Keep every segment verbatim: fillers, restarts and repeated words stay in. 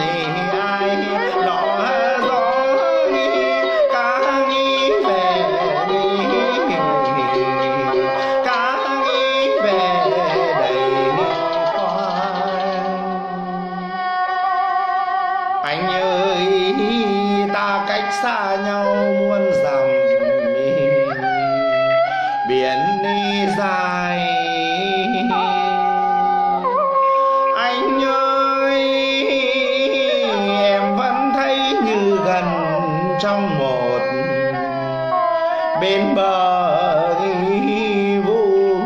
xa nhau muôn dặm, biển đi dài. Anh ơi, em vẫn thấy như gần trong một bên bờ vui.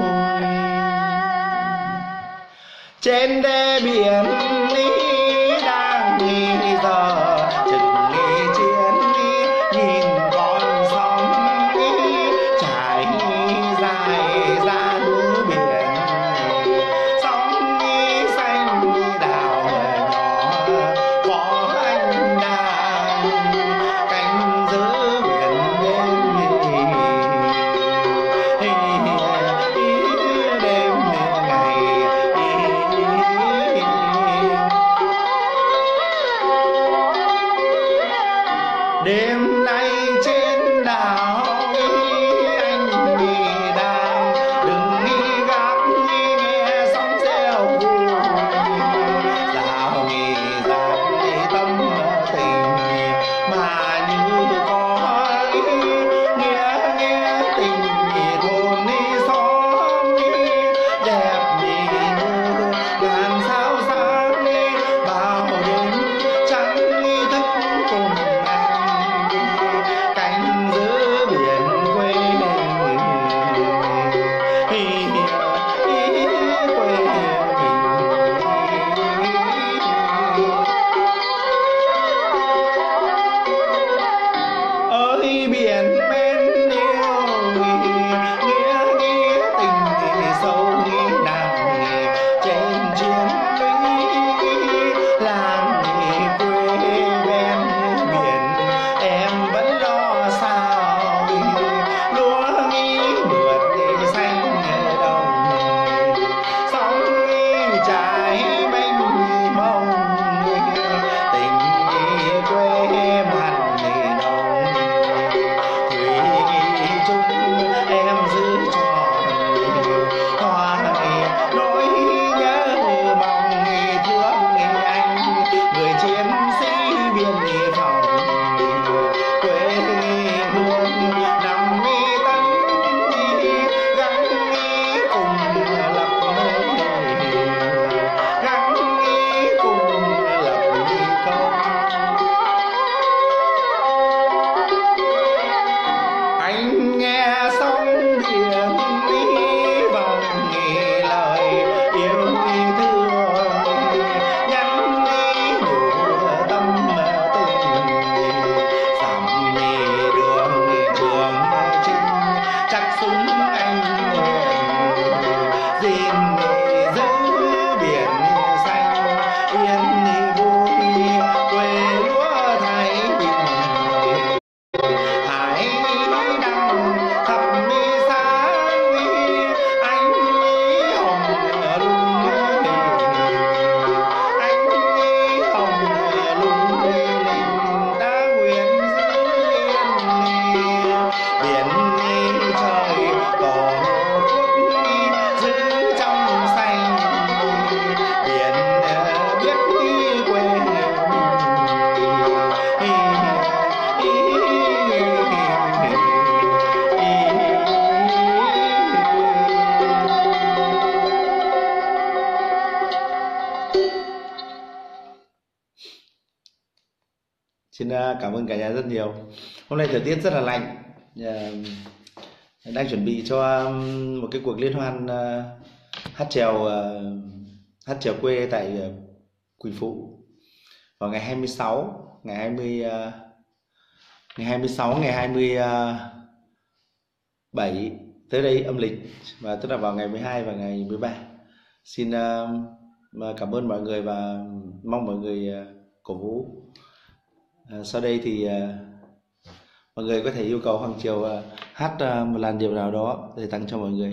Trên đê biển đi đang đi giờ chừng đi chiến đi, nhìn con sóng đi trải dài ra núi biển. Sóng đi xanh đi đào nhỏ có anh đang canh giữ biển đêm đêm ngày. Đêm nay trên đảo anh đi đang đừng đi gác nghe sóng reo vui. Dạo nghỉ dạo đi tâm tình mà như có nghe nghe tình thôn đi xóm đi đẹp như ngàn sao sáng đi bao đêm trắng thức cùng cánh giữa biển quê mình, quê mình. Ơi biển bên yêu nghĩa nghĩa tình sâu nghĩa nặng trên chiến lũy làng quê ven biển. Em vẫn lo sao lúa nghi mượt đi xanh đồng, sóng nghi trái mênh mông tình quê mặn nồng. Thủy nghi chung em giữ trọn hoa nỗi nhớ mong thương anh người chiến sĩ biên phòng quê hương nằm mi tấn gắn cùng lập gắn cùng lập công. Anh nghe sóng biển đi vòng lời yêu thương nhắn đi nhủ tâm tình dặm đường đường chinh chắc súng anh gìn giữ biển xanh yên vui quê lúa thái bình. Hải đăng thập mi sáng anh hồng lung anh hồng lung linh đã nguyện giữ yên biển trời tổ quốc giữ trong xanh biển biết quê mình. Xin cảm ơn cả nhà rất nhiều. Hôm nay thời tiết rất là lạnh, đang chuẩn bị cho một cái cuộc liên hoan hát chèo hát chèo quê tại Quỳnh Phụ vào ngày hai mươi sáu ngày hai mươi ngày hai mươi sáu ngày hai mươi bảy tới đây âm lịch, và tức là vào ngày mười hai và ngày mười ba. Xin cảm ơn mọi người và mong mọi người cổ vũ. Sau đây thì mọi người có thể yêu cầu Hoàng Triều hát một làn điệu nào đó để tặng cho mọi người.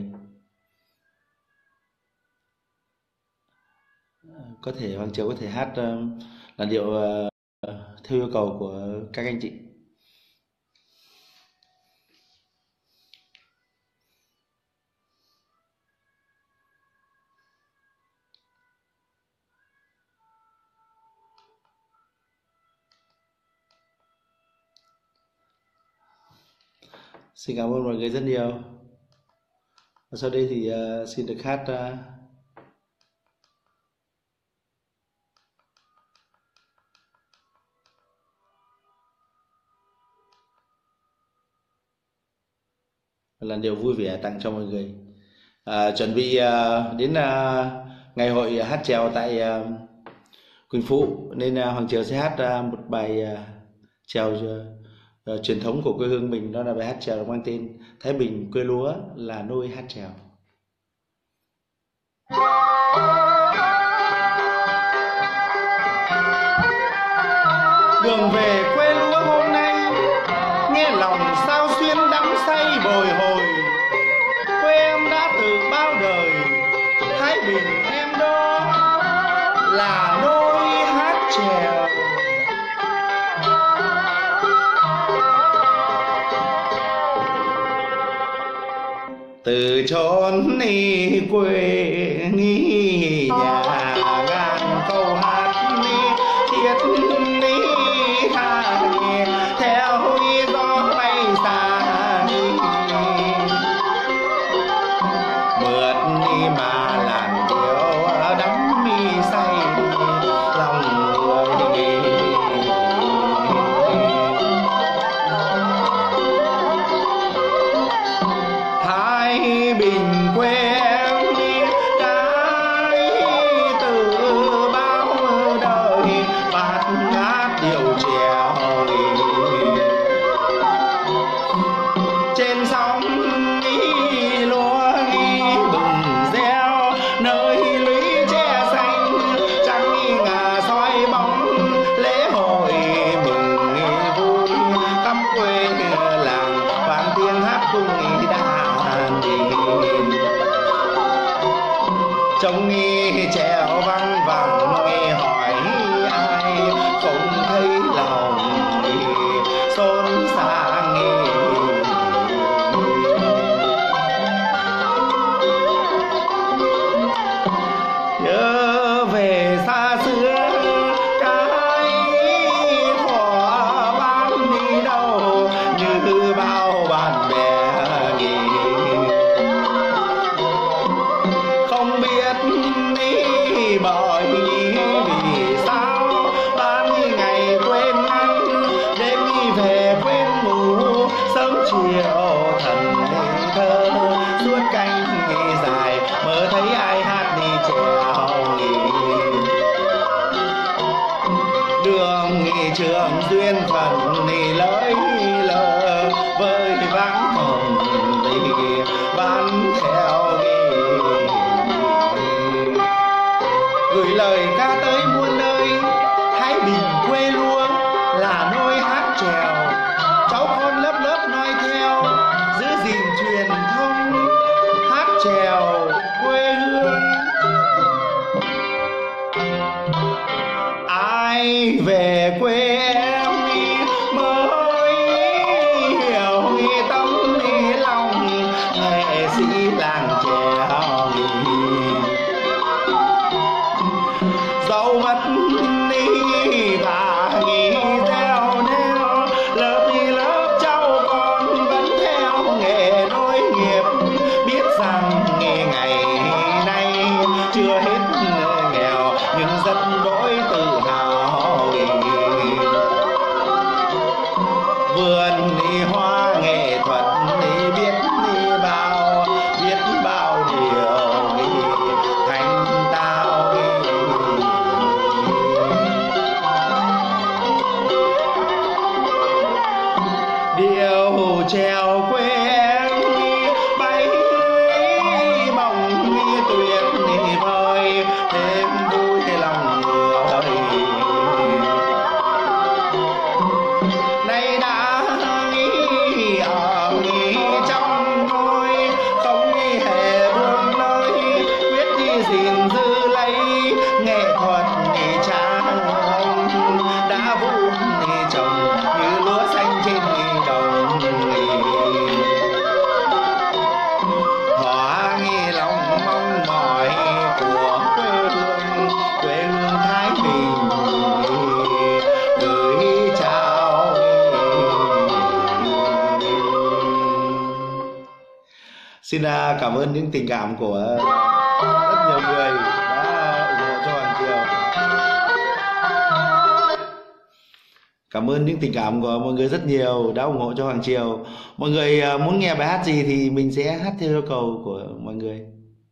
Có thể Hoàng Triều có thể hát làn điệu uh, theo yêu cầu của các anh chị. Xin cảm ơn mọi người rất nhiều. Và sau đây thì uh, xin được hát uh, làn điệu vui vẻ tặng cho mọi người. À, chuẩn bị uh, đến uh, ngày hội hát chèo tại uh, Quỳnh Phụ, nên uh, Hoàng Triều sẽ hát uh, một bài uh, chèo uh, truyền thống của quê hương mình, đó là bài hát chèo mang tên Thái Bình quê lúa là nôi hát chèo. Đường về quê lúa hôm nay, nghe lòng sao xuyên đắm say bồi hồi. Quê em đã từ bao đời, Thái Bình em đó là nôi hát chèo. Từ chốn đi quê nghi nhà, ngàn câu hát đi thiết đi tha theo gió bay xa đi, mượt đi mà làn điệu đắm mi say lòng người. Thái Bình quê em đi cái từ bao đời, bát ngát điệu chèo trên sóng đi lúa đi bừng reo, nơi lũy tre xanh trắng ngà soi bóng lễ hội mừng vui khắp quê làng, vang tiếng hát cung đàn đi trông nghi trèo văng vẳng nghe hỏi ai không thấy lòng đi xôn xa nghe. Nhớ về xa xưa cái thuở ban đi đâu, như bao bạn bè nghỉ không biết đi bởi vì sao ban ngày quên ăn, đêm đi về quên ngủ, sớm chiều thần ngây thơ suốt canh dài mơ thấy ai hát đi chèo nghỉ. Đường nghỉ trường duyên phận nghỉ lối lờ với vắng hồng đi ván theo đi, gửi lời ca tới muôn nơi. Thái Bình quê lúa là nôi hát chèo, cháu con lớp lớp noi theo giữ gìn truyền thông hát chèo quê hương. Ai về quê em đi mới hiểu tâm đi lòng nghệ sĩ làng chèo, dẫu mất đi và nghỉ theo neo, lớp đi lớp cháu con vẫn theo nghề nối nghiệp, biết rằng nghề ngày nay chưa hết nghèo nhưng rất đỗi tự hào. Vườn đi hoa nghệ thuật đi biết đi bao, biết bao điều đi thành tao đi. Điều chèo quê em đi bay mong đi tuyệt đi vời thêm vui lòng người. Nay đã nghĩ ở nghĩ trong ngôi không nghĩ hề buông lơi, quyết đi gìn giữ lấy nghệ thuật đi cha ông Xin uh, cảm ơn những tình cảm của rất nhiều người đã ủng hộ cho Hoàng Triều. Cảm ơn những tình cảm của mọi người rất nhiều đã ủng hộ cho Hoàng Triều. Mọi người uh, muốn nghe bài hát gì thì mình sẽ hát theo yêu cầu của mọi người.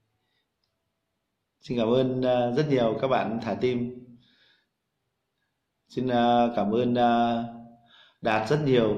Xin cảm ơn uh, rất nhiều các bạn thả tim. Xin uh, cảm ơn uh, Đạt rất nhiều.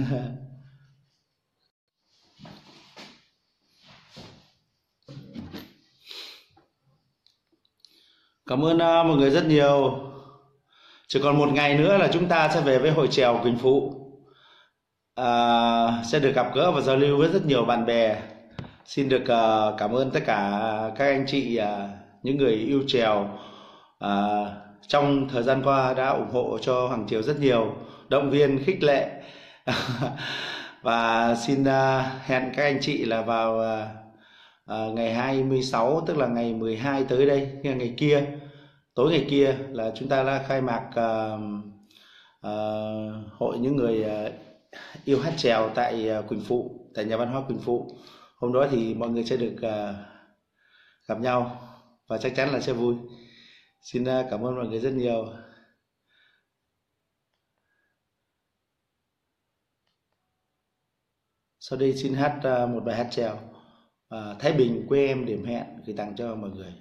Cảm ơn uh, mọi người rất nhiều. Chỉ còn một ngày nữa là chúng ta sẽ về với hội chèo Quỳnh Phụ. uh, Sẽ được gặp gỡ và giao lưu với rất nhiều bạn bè. Xin được uh, cảm ơn tất cả các anh chị, uh, những người yêu chèo uh, trong thời gian qua đã ủng hộ cho Hoàng Triều rất nhiều, động viên khích lệ. Và xin uh, hẹn các anh chị là vào uh, uh, ngày hai mươi sáu, tức là ngày mười hai tới đây, ngày kia, tối ngày kia là chúng ta đã khai mạc uh, uh, hội những người uh, yêu hát chèo tại uh, Quỳnh Phụ, tại nhà văn hóa Quỳnh Phụ. Hôm đó thì mọi người sẽ được uh, gặp nhau và chắc chắn là sẽ vui. Xin uh, cảm ơn mọi người rất nhiều. Sau đây xin hát uh, một bài hát chèo uh, Thái Bình quê em điểm hẹn gửi tặng cho mọi người.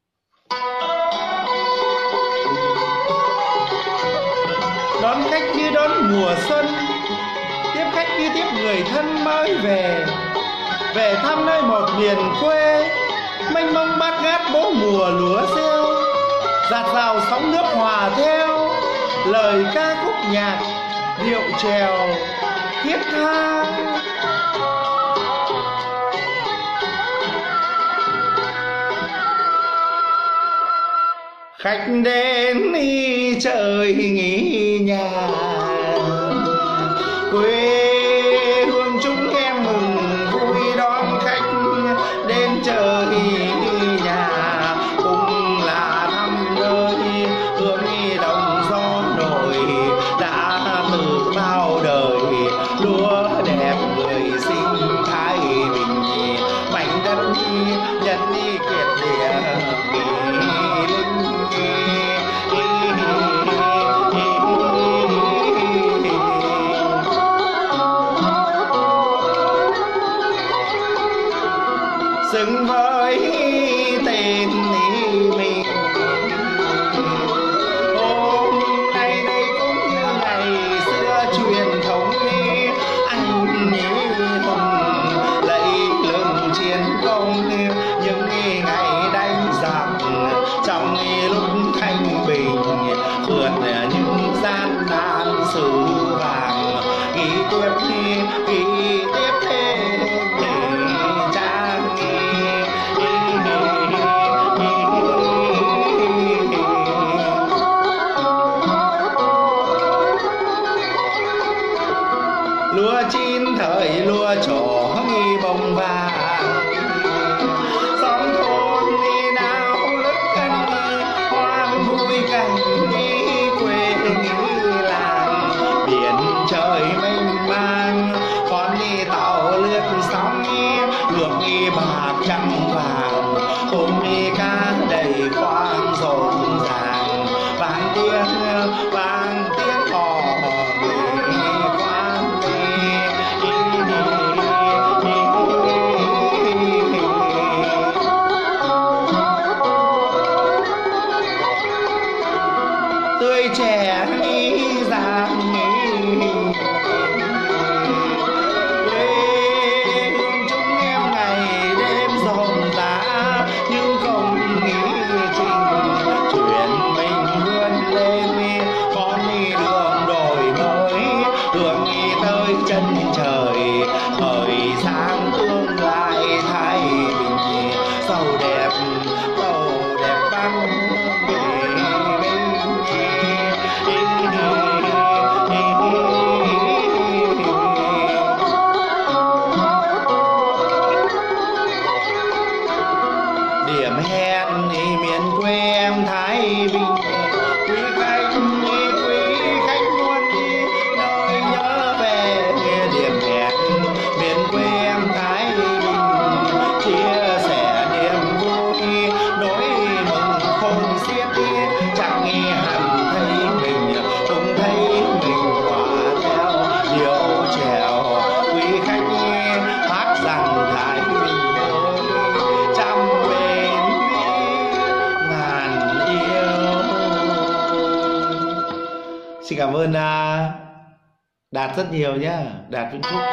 Đón khách như đón mùa xuân, tiếp khách như tiếp người thân mới về, về thăm nơi một miền quê mênh mông bát ngát bố mùa lúa rêu, dạt dào sóng nước hòa theo lời ca khúc nhạc điệu chèo thiết tha. Khách đến đi trời nghỉ nhà, quê hương chúng em mừng vui đón khách đến trời nhà, cùng là thăm nơi hương đồng gió nổi đã từ bao đời, lúa đẹp người sinh Thái Bình, mảnh đất nhân đi kiệt địa xứng với tên mình. Hôm nay đây cũng như ngày xưa truyền thống, anh hùng lấy lừng chiến công những ngày đánh giặc trong lúc thanh bình, vượt những gian nan sử vàng, ghi tiếp ghi tiếp thêm trang lúa chín thời lúa trổ nghi bông vàng, xóm thôn đi nào lất cân hoang vui cảnh đi quê nghĩ làng, biển trời mênh mang con đi tàu lướt sóng ngược nghi bạc trắng vàng, hôm đi cá đầy khoang rộn ràng, vang tiếng vang tiếng hò tươi trẻ nghĩ rằng quê hương chúng em ngày đêm rộn rã, nhưng không nghĩ trình chuyện mình vươn lên, con đi đường đổi mới hướng đi tới chân trời, thời sáng tương lai Thái Bình giàu đẹp giàu đẹp băng điểm hẹn miền quê em Thái Bình, quý khách quý khách muốn đi nơi nhớ về điểm hẹn Xin cảm ơn uh, Đạt rất nhiều nhá, Đạt Vĩnh Phúc.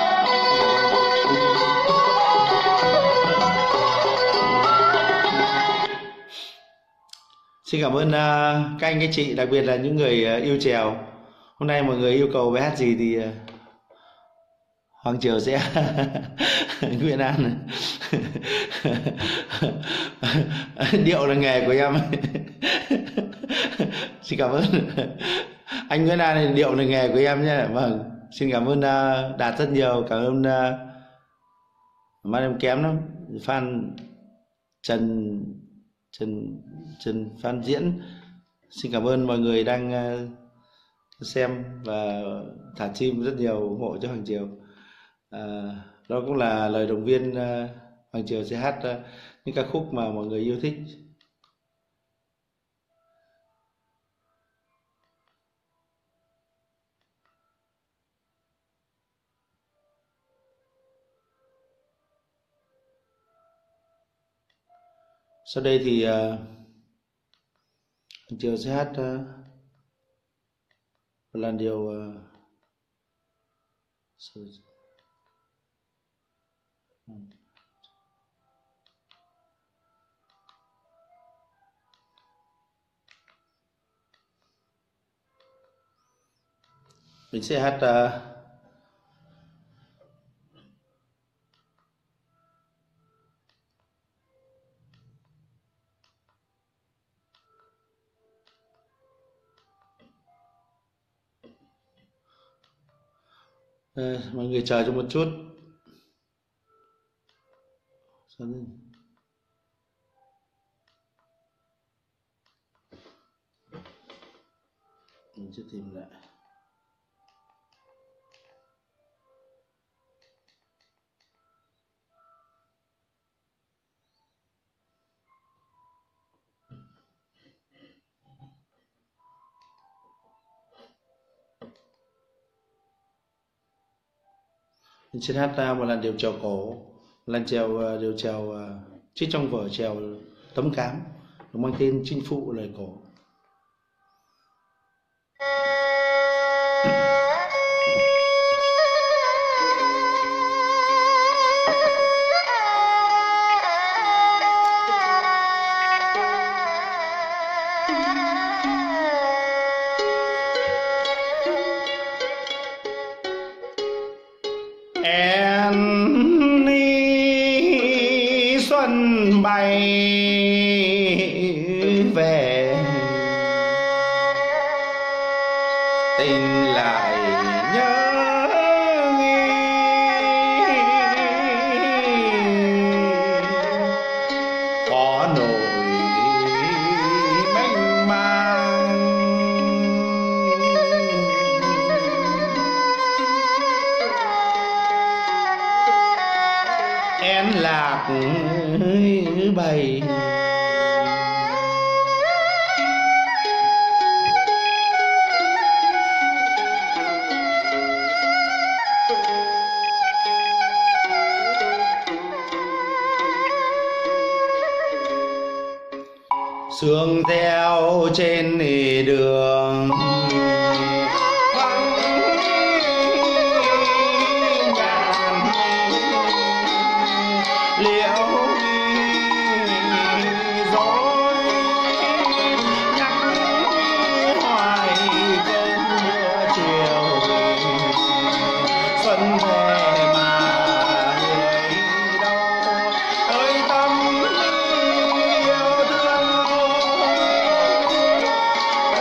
Xin cảm ơn uh, các anh các chị, đặc biệt là những người uh, yêu chèo. Hôm nay mọi người yêu cầu bài hát gì thì uh, Hoàng Triều sẽ Nguyễn An. Điệu là nghề của em. Xin cảm ơn anh Nguyễn An, điệu là nghề của em nhé. Vâng, xin cảm ơn uh, Đạt rất nhiều, cảm ơn uh, mà em kém lắm, Phan Trần Trần Trần Phan Diễn. Xin cảm ơn mọi người đang uh, xem và thả chim rất nhiều ủng hộ cho Hoàng Triều. À, đó cũng là lời động viên. uh, Hoàng Triều sẽ hát uh, những ca khúc mà mọi người yêu thích. Sau đây thì uh, Hoàng Triều sẽ hát uh, một làn điệu uh, mình sẽ hát uh, à, mọi người chờ cho một chút. Mình sẽ tìm lại. Mình sẽ hát một làn điệu chèo cổ, làn chèo điệu chèo trích trong vở chèo Tấm Cám, nó mang tên Chinh Phụ Lời Cổ. Em đi xuân bay về, tình lại nhớ có nỗi mênh mang. Em lạc bầy sương theo trên đường vắng nhàn, liễu dối nhắc hoài cơn mưa chiều xuân về mà người đâu ơi tâm yêu thương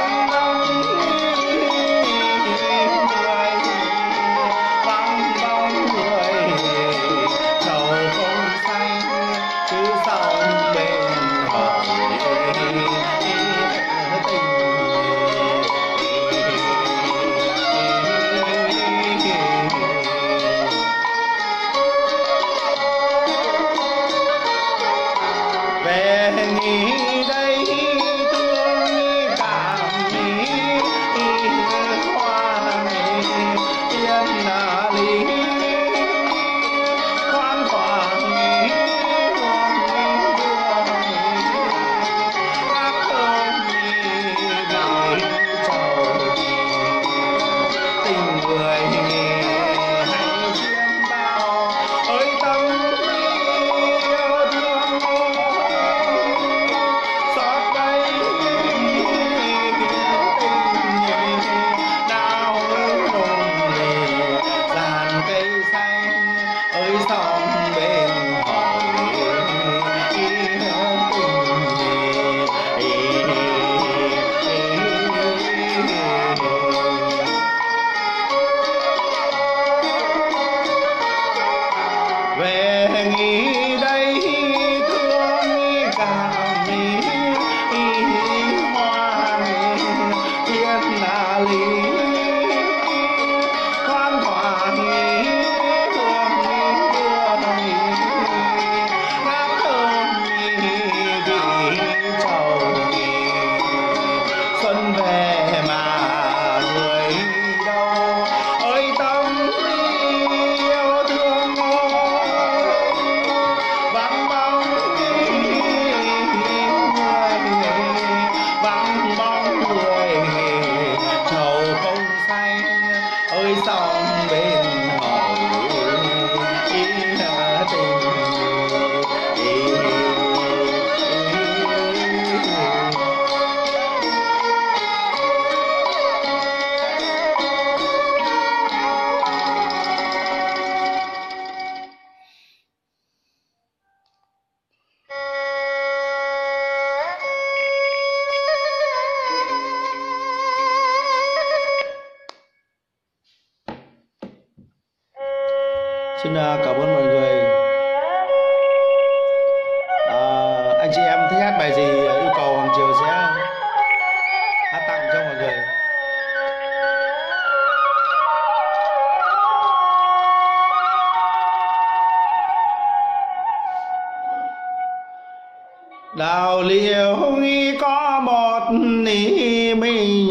Xin cảm ơn mọi người. À, anh chị em thích hát bài gì yêu cầu Hoàng Triều sẽ hát tặng cho mọi người. Đào liễu có một ni mình,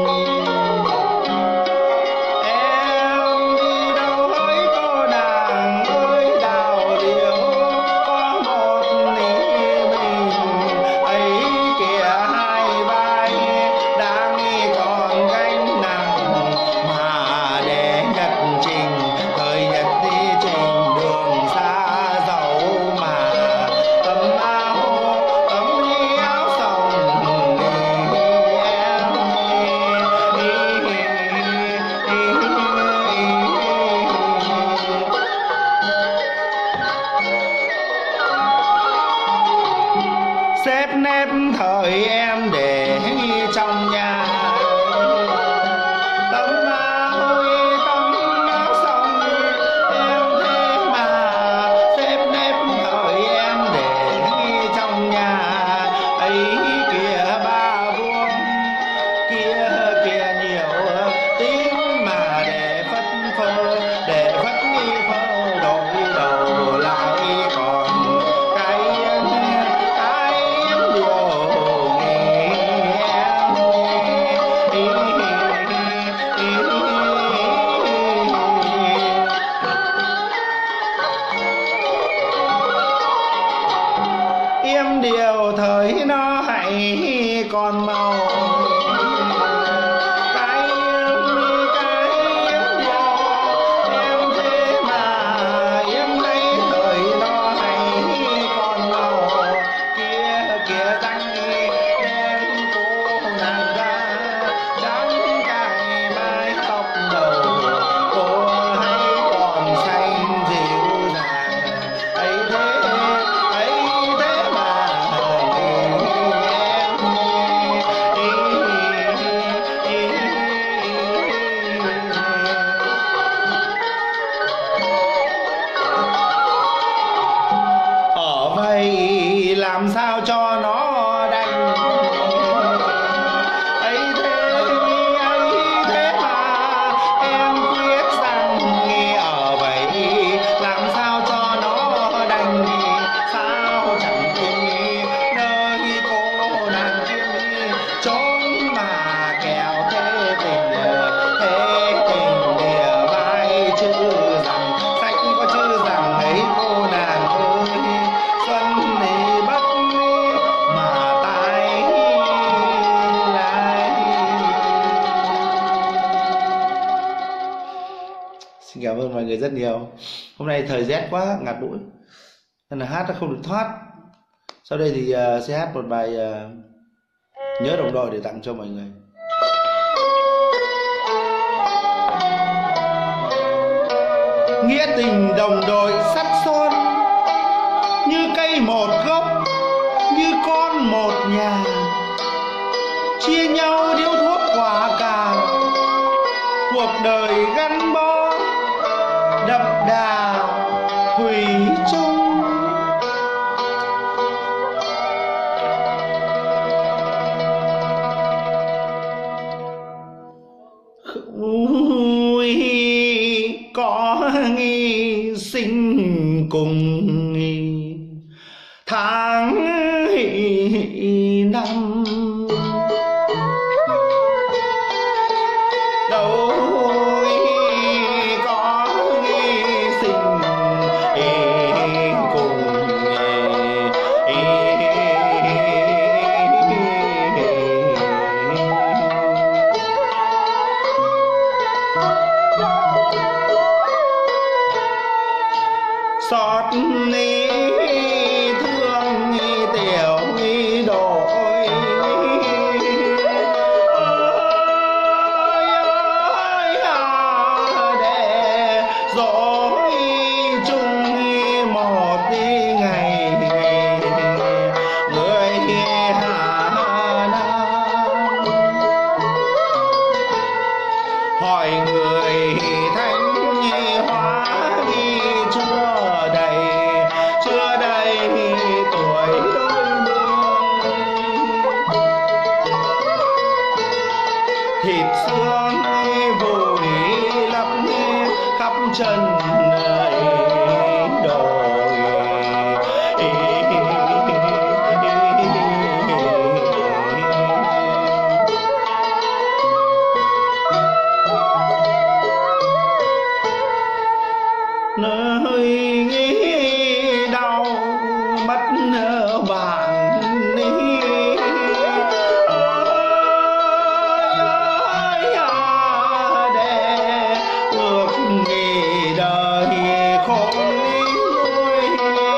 xếp nếp thời em để trong nhà. Tấm áo tấm áo xong em thế mà xếp nếp thời em để trong nhà. Ấy kìa ba vuông kia kìa nhiều tiếng mà để phất phơ, để phất nghi phơ đổi đầu lại còn cái em điều thời nó hay còn màu. Cái cái em điều em thế mà em thấy thời nó hay còn màu. Kia kia răng đen cô nàng ra trắng cài mái tóc đầu. Cô hay còn xanh dịu dàng ấy thế ấy thế mà ở vậy làm sao cho nó đành. Ấy thế ấy thế mà em biết rằng ở vậy làm sao cho nó đành. Sao chẳng tìm nơi cô nàng kiếm trốn mà kẻo thế tình thế tình địa vai chữ rằng sách có chữ rằng ấy cô nàng ơi xuân thì bất mà tái lại. Xin cảm ơn mọi người rất nhiều. Hôm nay thời rét quá ngạt mũi nên là hát nó không được thoát. Sau đây thì uh, sẽ hát một bài uh, Nhớ Đồng Đội để tặng cho mọi người. Nghĩa tình đồng đội sắt son như cây một gốc, như con một nhà, chia nhau điếu thuốc quả cà. Cuộc đời gắn bó đậm đà thủy chung. ui có nghi sinh cùng tháng năm đâu có nghi sinh cùng xót ni thương ni tiểu ni đổi ơi ơi à để dối chung một ngày người Hà Nam hỏi người thánh hóa đi chưa đầy chưa đầy tuổi đôi mươi thịt xương vùi lấp khắp chân đồi nơi nghĩ đau mất bạn đi ơi à để ngược nghỉ đời khôn nguôi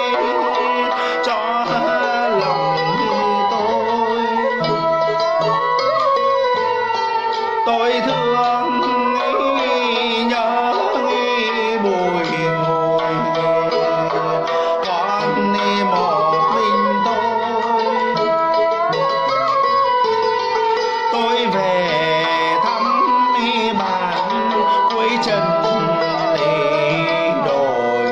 cho lòng tôi tôi thương nhớ bùi ngồi con đi một mình tôi tôi về thăm bạn cuối chân để đồi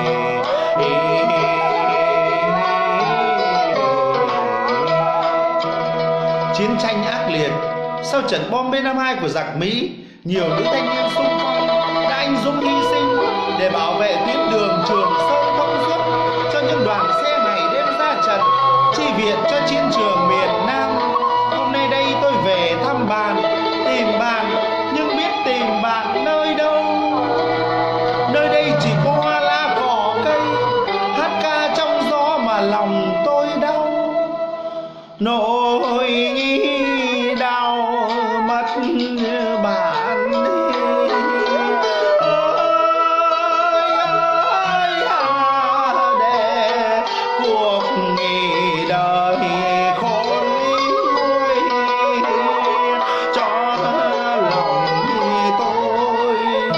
chiến tranh ác liệt. Sau trận bom B năm mươi hai của giặc Mỹ, nhiều nữ thanh niên xung phong đã anh dũng hy sinh để bảo vệ tuyến đường Trường Sơn thông suốt cho những đoàn xe ngày đêm ra trận chi viện cho chiến trường miền Nam. Hôm nay đây tôi về thăm bạn, tìm bạn, nhưng biết tìm bạn nơi đâu? Nơi đây chỉ có hoa lá cỏ cây, hát ca trong gió mà lòng tôi đau. Nỗi nghĩ đau mất bạn ơi ơi à để cuộc nghỉ đời khôn nguôi cho lòng tôi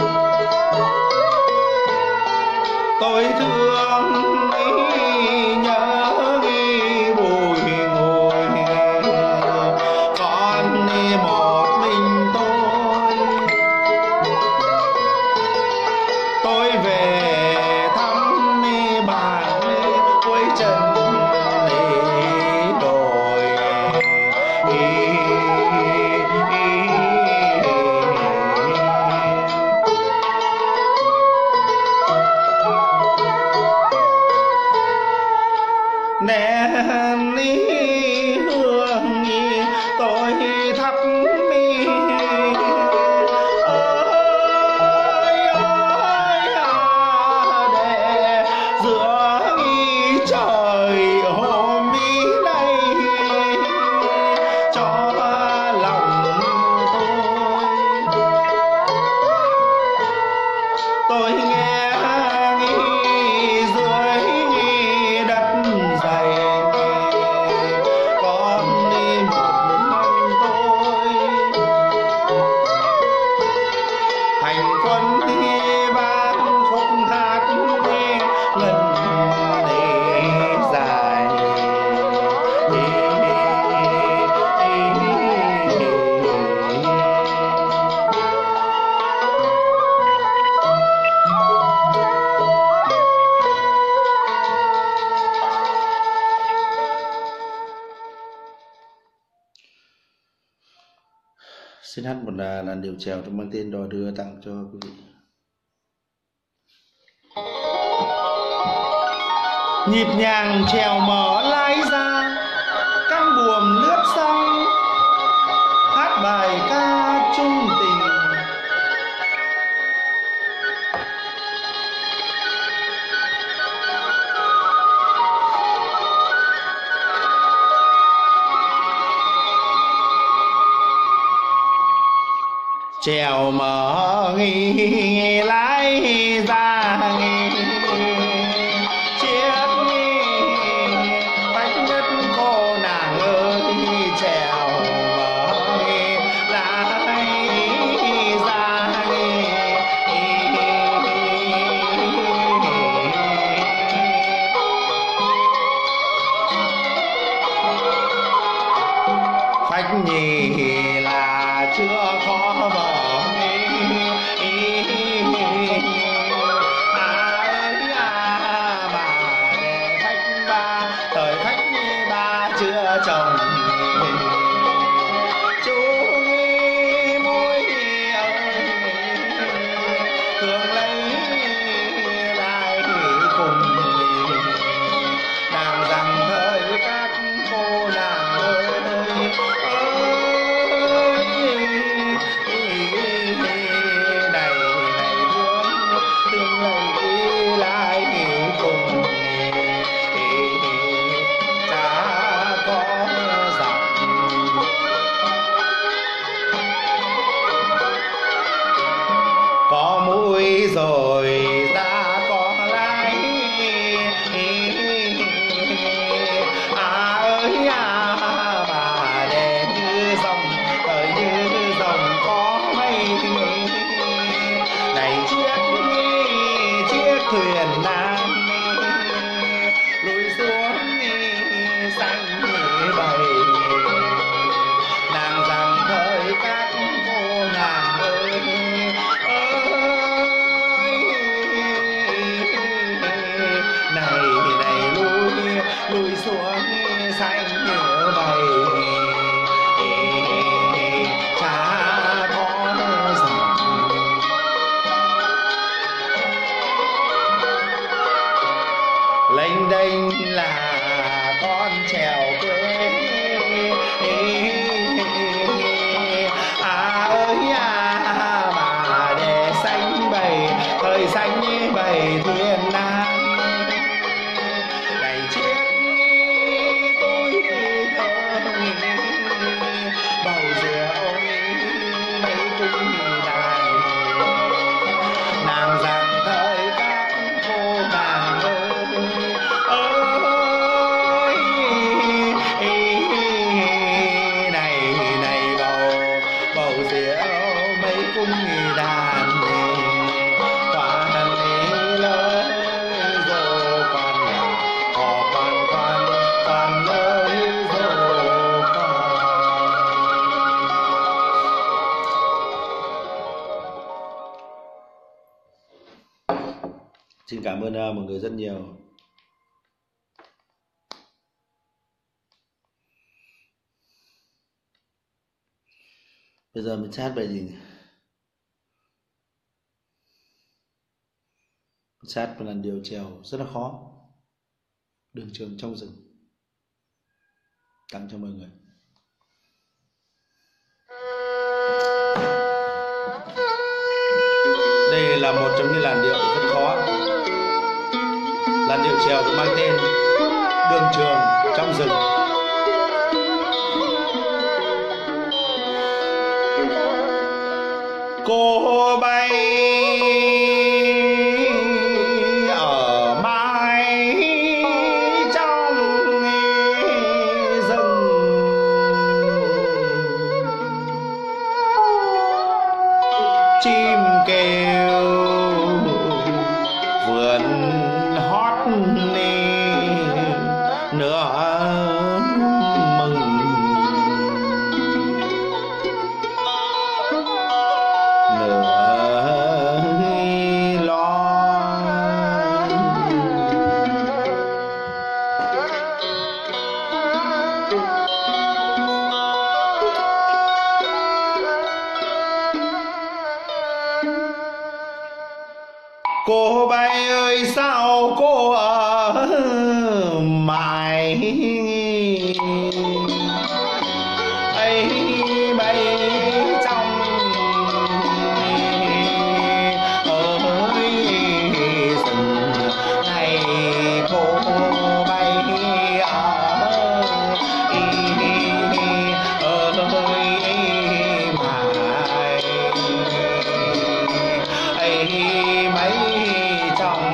tôi thương nhớ bùi ngồi con đi một mình tôi tôi về thăm bạn cuối chân để đồi nén hương tôi thắp mi ơi ơi à để giữa trời hôm nay cho lòng tôi tôi nghe dưới đất dày con đi một mình tôi hành quân đi vang khúc hát đi ngân đi dài xin hát một là làn điệu chèo tôi mang tên Đò Đưa tặng cho quý vị. Nhịp nhàng chèo mở lái ra, căng buồm lướt sóng, hát bài ca chung tình. Chèo mở nghi lái ra nghi chiếc nghi vách đất cô nàng ơi, chèo mở nghi lái ra nghi phách nhì là chưa có vợ. Chồng chú nghi môi ơi, thương lấy lại cùng nàng rằng thời các cô nàng ơi ơi, này này thương thương lấy lại cùng. Có mũi rồi ra có lái, à ơi à bà đè như dòng thời như dòng có mây. Này chiếc chiếc thuyền nan lùi xuống xanh bầy, nàng rằng thời các cô nàng ơi lùi xuống xanh nhớ bầy, cha có rằng lênh đênh là con chèo quê. À ơi à bà đè xanh bầy, thời xanh bầy thuyền nan. Nàng rằng thời các cô nàng ơi ơi, này này bầu bầu rượu mấy cung đàn quan lớn rồi quan nhà họ quan quan quan lớn rồi quan. Xin cảm ơn uh, mọi người rất nhiều. Bây giờ mình chat bài gì nhỉ? Chat một lần điều chèo rất là khó. Đường trường trong rừng. Tặng cho mọi người. Đây là một trong những làn điệu rất khó. Làn điệu chèo mang tên Đường trường trong rừng. Cô bay ở mãi trong rừng, chim kêu vườn hót nữa mừng. Cô bay ơi sao cô ở mãi ấy bay trong ơi rừng này cô bay ở ơi mãi ấy mấy trong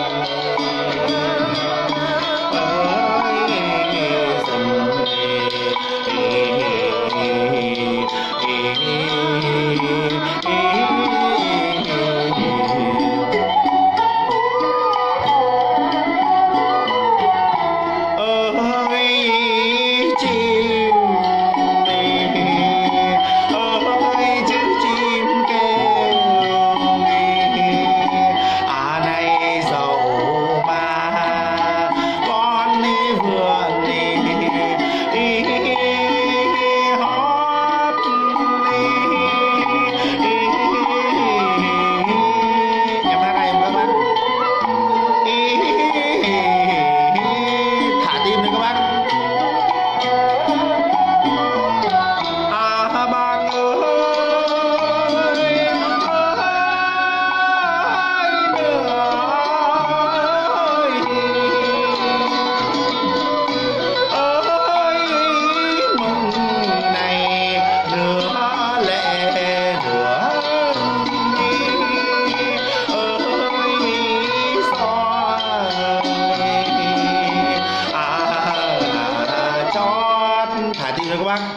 thả tim rồi các bác.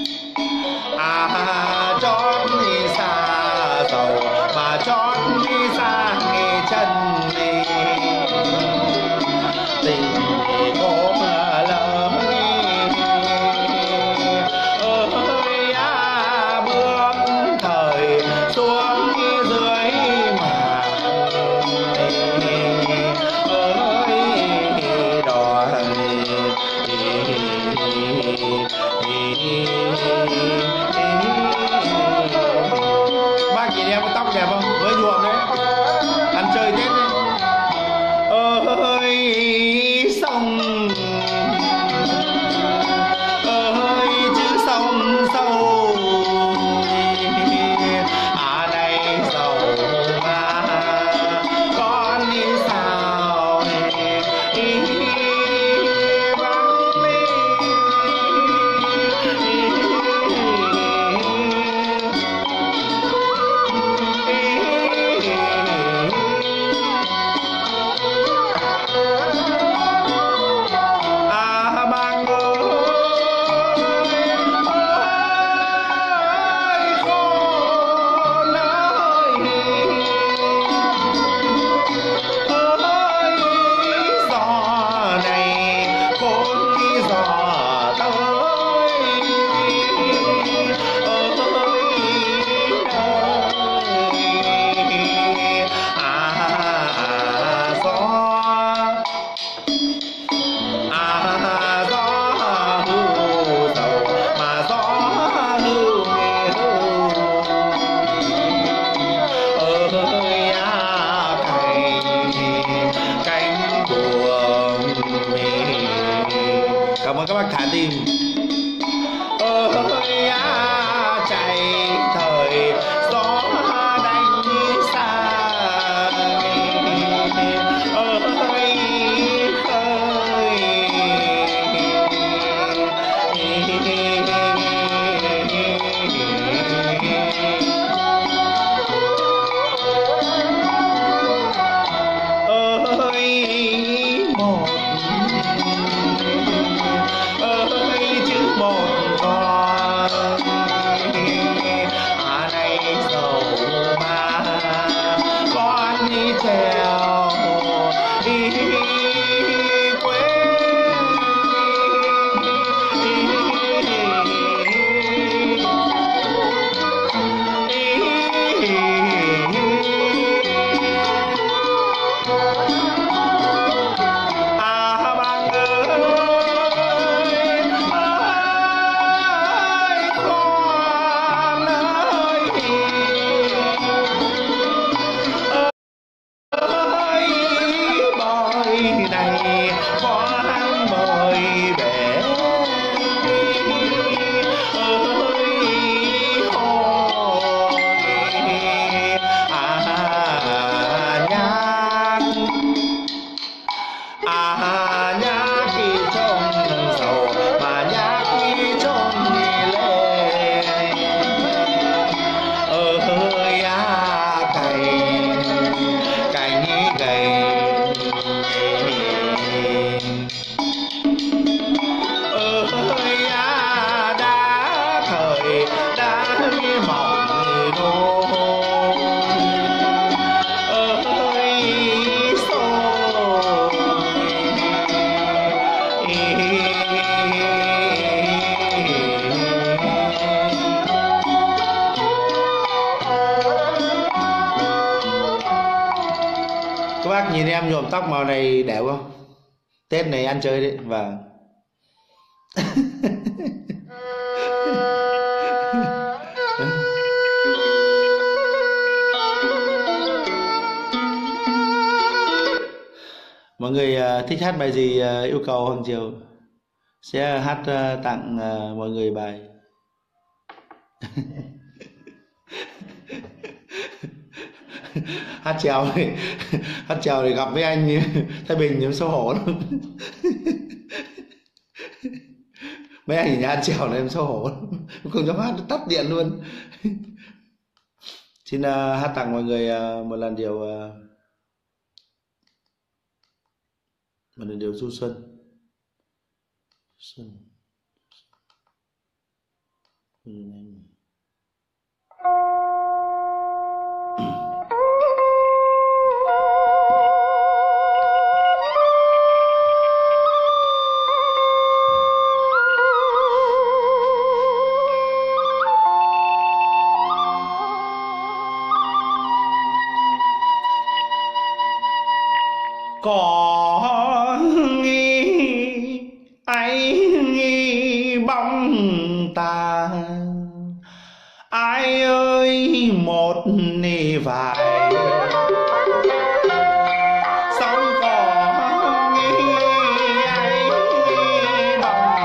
À chót đi xa dầu mà chót đi xa nghề chân đi tình thì có lỡ ơi à bước thời xuống dưới mà ơi đò bác nhìn em có tóc đẹp không? Mới nhuộm đấy, ăn chơi Tết đấy. Ơi sông ơi chứ sông sâu à này sầu mà con đi sao ý vắng đi cảm ơn các bác thả tim. Ơi à, chạy thời gió đánh xa ơi khơi ơi một ơi bác nhìn em nhuộm tóc màu này đẹp không? Tết này ăn chơi đấy. Và mọi người uh, thích hát bài gì uh, yêu cầu Hoàng Triều sẽ hát uh, tặng uh, mọi người bài. Hát trèo này, hát trèo để gặp với anh Thái Bình nhưng xấu hổ lắm. Mấy anh ở nhà hát trèo này em xấu hổ lắm, không dám hát, tắt điện luôn. Xin uh, hát tặng mọi người uh, một lần điều uh, một lần điều du xuân. Xuân. Xuân. Có nghi ấy nghi bóng ta, ai ơi một nì vải sống có nghi ấy bóng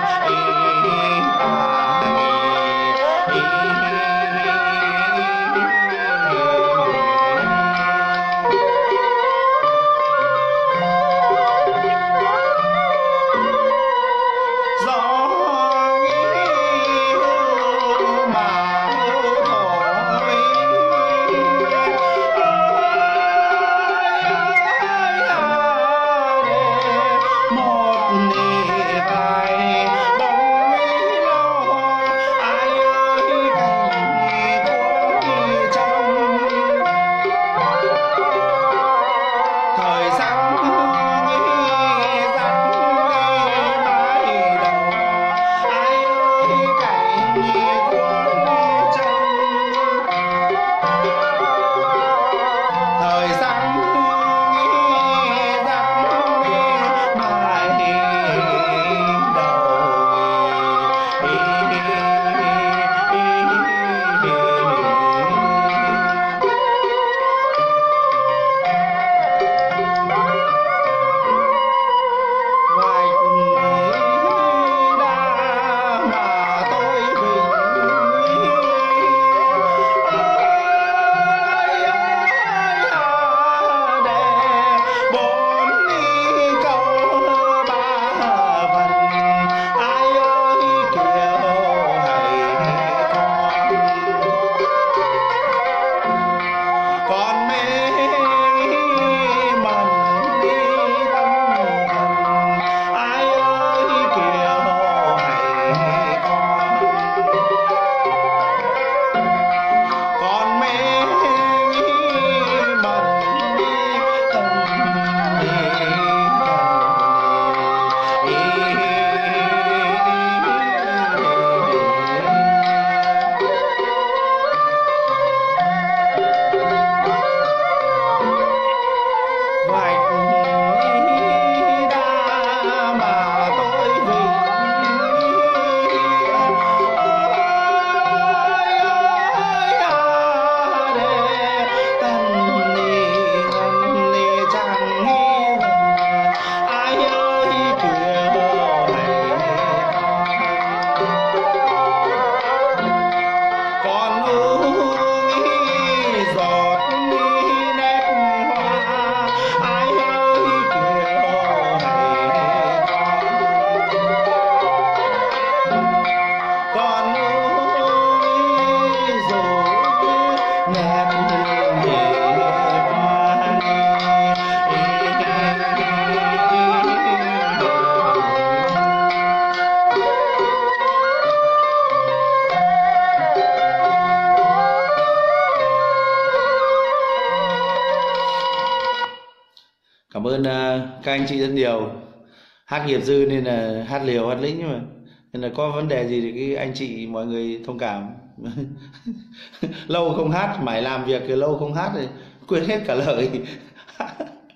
Cảm ơn uh, các anh chị rất nhiều. Hát nghiệp dư nên là hát liều hát lĩnh, nhưng mà nên là có vấn đề gì thì cái anh chị mọi người thông cảm. Lâu không hát, mãi làm việc thì lâu không hát thì quên hết cả lời.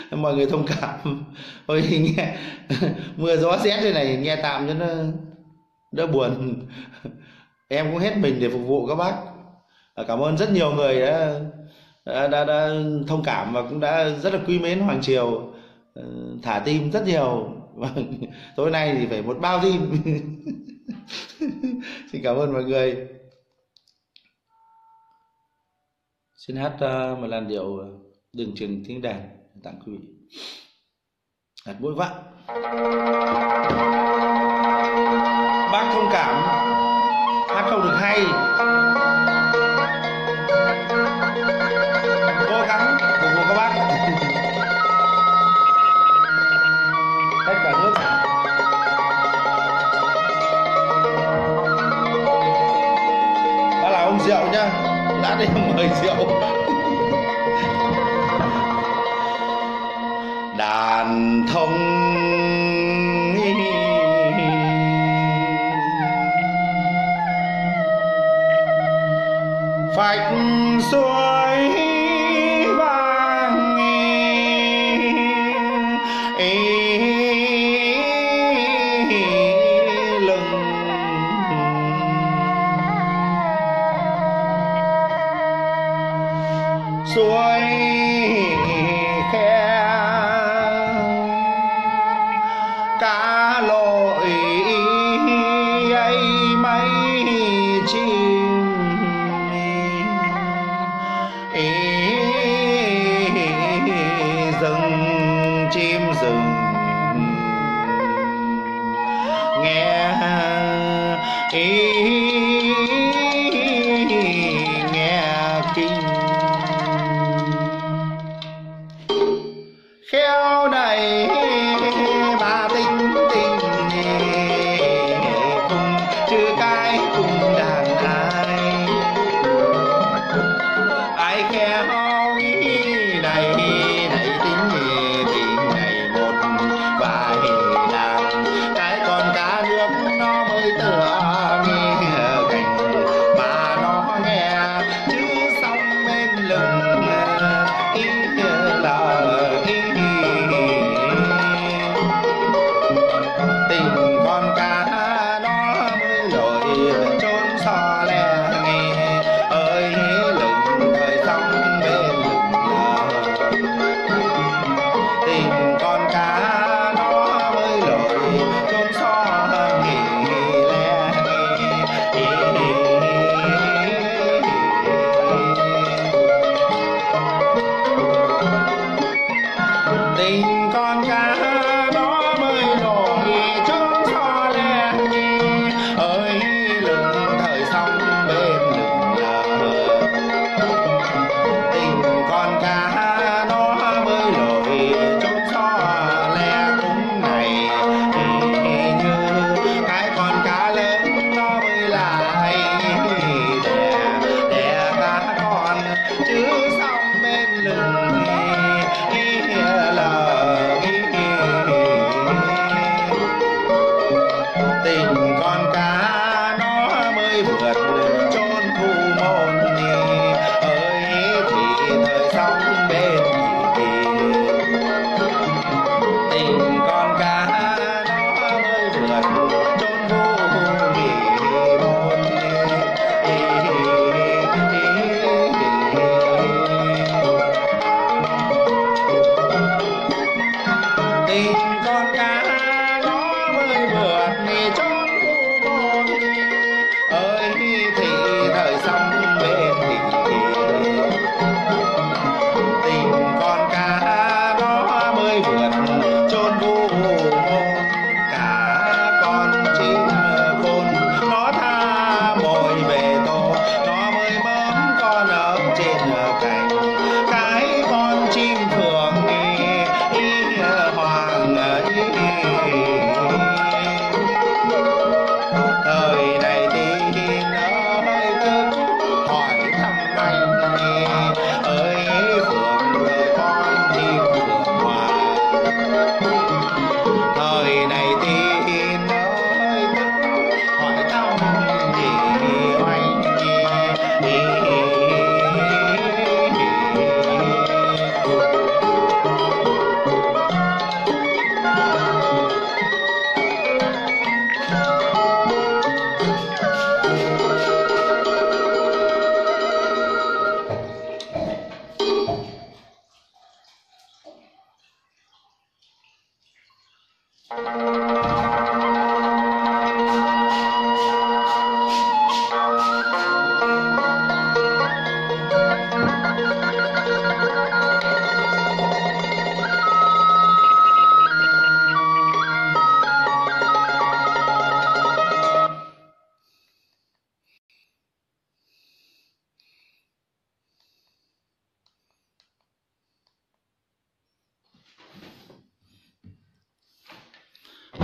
mọi người thông cảm. Ôi nghe mưa gió rét thế này nghe tạm cho nó đỡ buồn. Em cũng hết mình để phục vụ các bác. Cảm ơn rất nhiều người đã đã, đã, đã thông cảm và cũng đã rất là quý mến Hoàng Triều, thả tim rất nhiều. Tối nay thì phải một bao tim. Xin cảm ơn mọi người. Xin hát uh, một làn điệu Đường Trường Tiếng Đàn tặng quý vị. Hát vội vã. Bác thông cảm, hát không được hay, cố gắng phục vụ các bác. Hết cả nước. Đó là ông rượu nhá, đã đây mời rượu. Đàn thông phạch suối vang lưng, suối khe cá lội ấy mấy chim rừng, chim rừng nghe ý nghe kinh.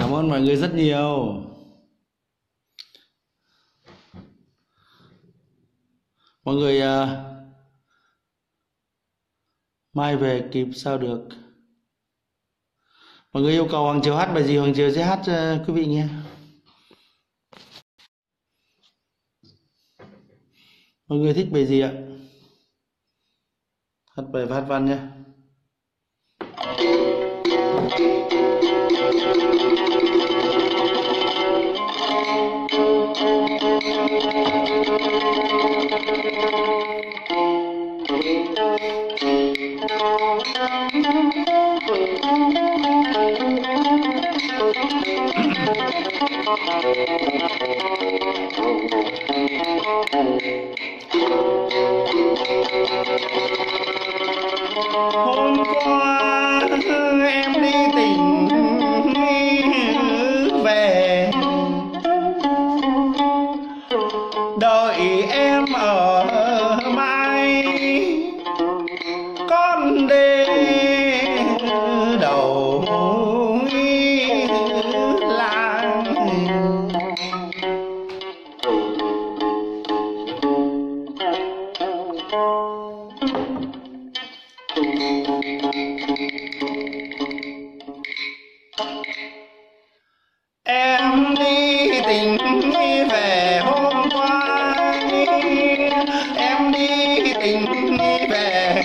Cảm ơn mọi người rất nhiều. Mọi người uh, mai về kịp sao được. Mọi người yêu cầu Hoàng Triều hát bài gì Hoàng Triều sẽ hát uh, quý vị nghe. Mọi người thích bài gì ạ? Hát bài hát văn nhé. Hôm qua em đi tỉnh về, đợi em ở mãi con đê đầu làng. Em đi tỉnh về hôm qua, em đi tỉnh về,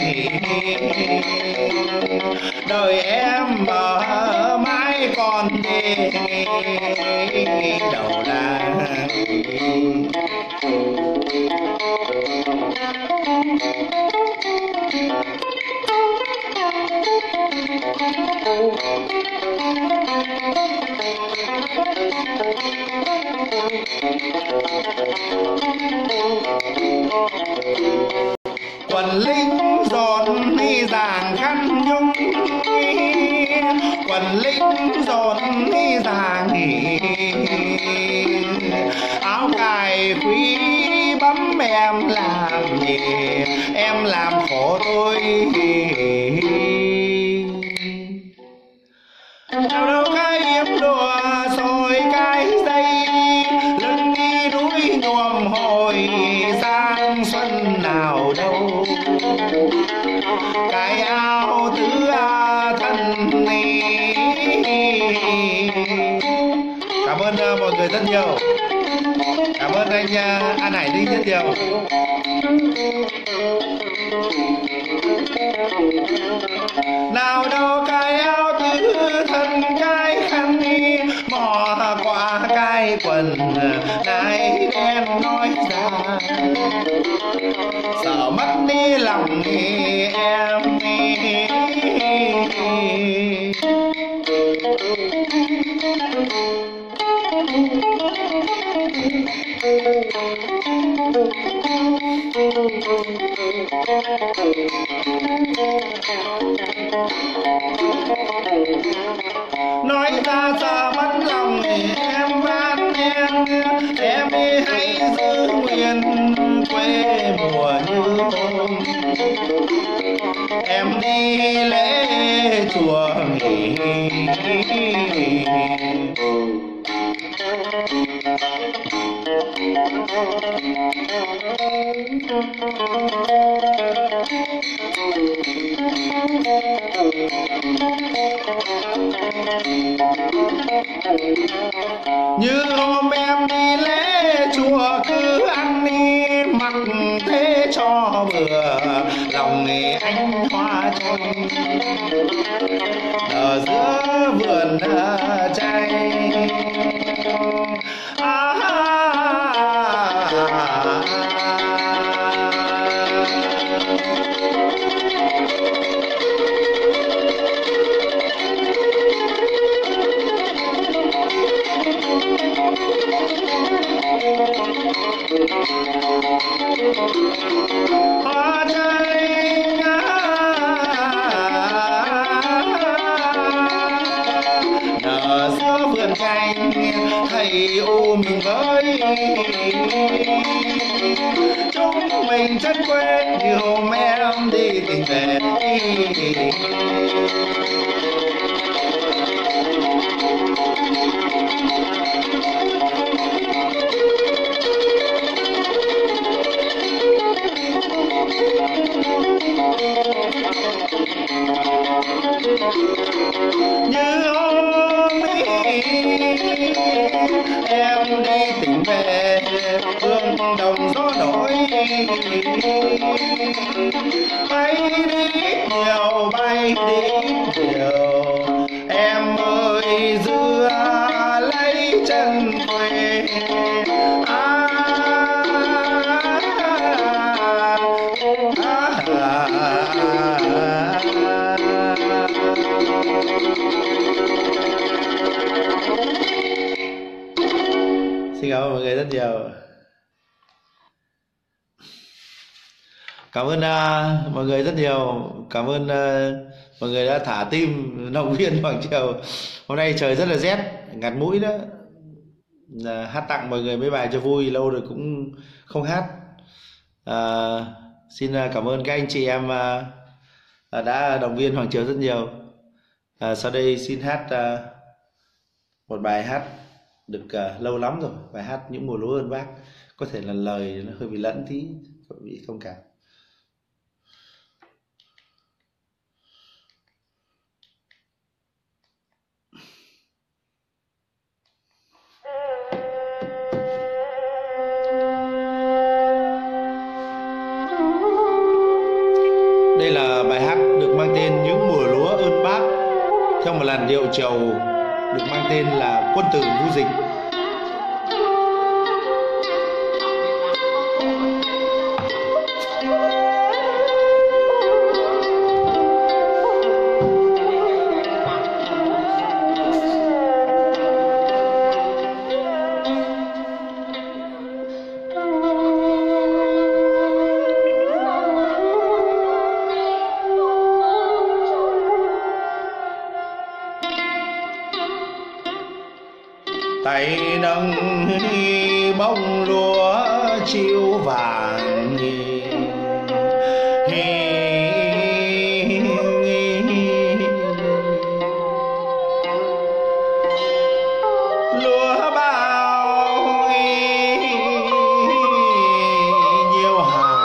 đợi em ở mãi còn đi đầu làng. Quần lính dọn đi dàng khăn nhung, quần lính dọn đi dàng áo cài quý bấm em làm gì, em làm khổ tôi. Nào đâu cái yếm đùa rồi cái dây, lưng đi núi nhuộm hồi sang xuân nào đâu. Cái áo tứ a thân đi. Cảm ơn uh, mọi người rất nhiều. Cảm ơn anh uh, An Hải Linh rất nhiều. Nào đâu cái áo tứ thân, cái khăn đi mò qua cái quần nai đen nói ra, sợ mất đi lòng em đi. Nói ra sợ mất lòng em van em, em đi hãy giữ nguyên quê mùa như hôm. Em đi lễ chùa nghỉ, như hôm em đi lễ chùa cứ ăn đi mặc thế cho vừa, lòng nghề anh hoa trông ở giữa vườn trai. À, hoa trai nở giữa vườn canh, thầy u mình với chúng mình chân quê nhiều em đi tình về. như hôm ấy em đi tỉnh về hương đồng gió nổi, bay đi nhiều bay đi nhiều em ơi dưa lấy chân quê. À, à, à, à. Xin cảm ơn mọi người rất nhiều. Cảm ơn uh, mọi người rất nhiều. Cảm ơn uh, mọi người đã thả tim động viên Hoàng Triều. Hôm nay trời rất là rét, ngạt mũi đó. Uh, hát tặng mọi người mấy bài cho vui, lâu rồi cũng không hát. Uh, xin uh, cảm ơn các anh chị em uh, uh, đã động viên Hoàng Triều rất nhiều. Uh, sau đây xin hát uh, một bài hát được uh, lâu lắm rồi, bài hát Những mùa lúa ơn Bác. Có thể là lời nó hơi bị lẫn tí, các vị thông cảm. Đây là bài hát được mang tên Những mùa lúa ơn Bác, theo một làn điệu trầu được mang tên là Quân tử Vu Dịch. Tay nâng bông lúa chiêu vàng, lúa bao nhiều hạt,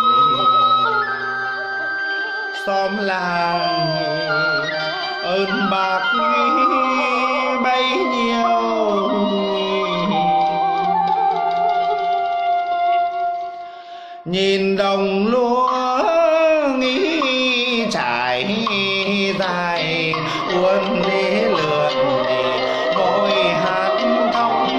xóm làng ơn Bác bấy nhiêu. Nhìn đồng lúa nghĩ trải dài uốn đi lượn mỗi hạt thông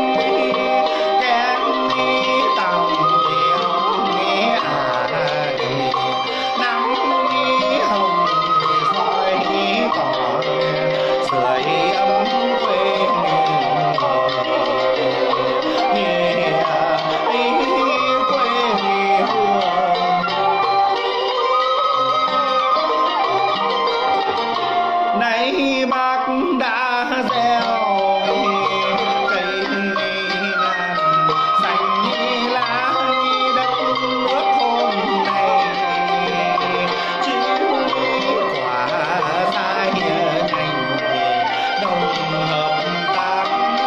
kén đi tòng điệu nghe à nắng đi hồng soi đi cỏ sưởi ấm quê nay Bác đã gieo cây ngàn xanh như lá đất nước hôm nay, chiếu quả sai nhanh đồng hợp tác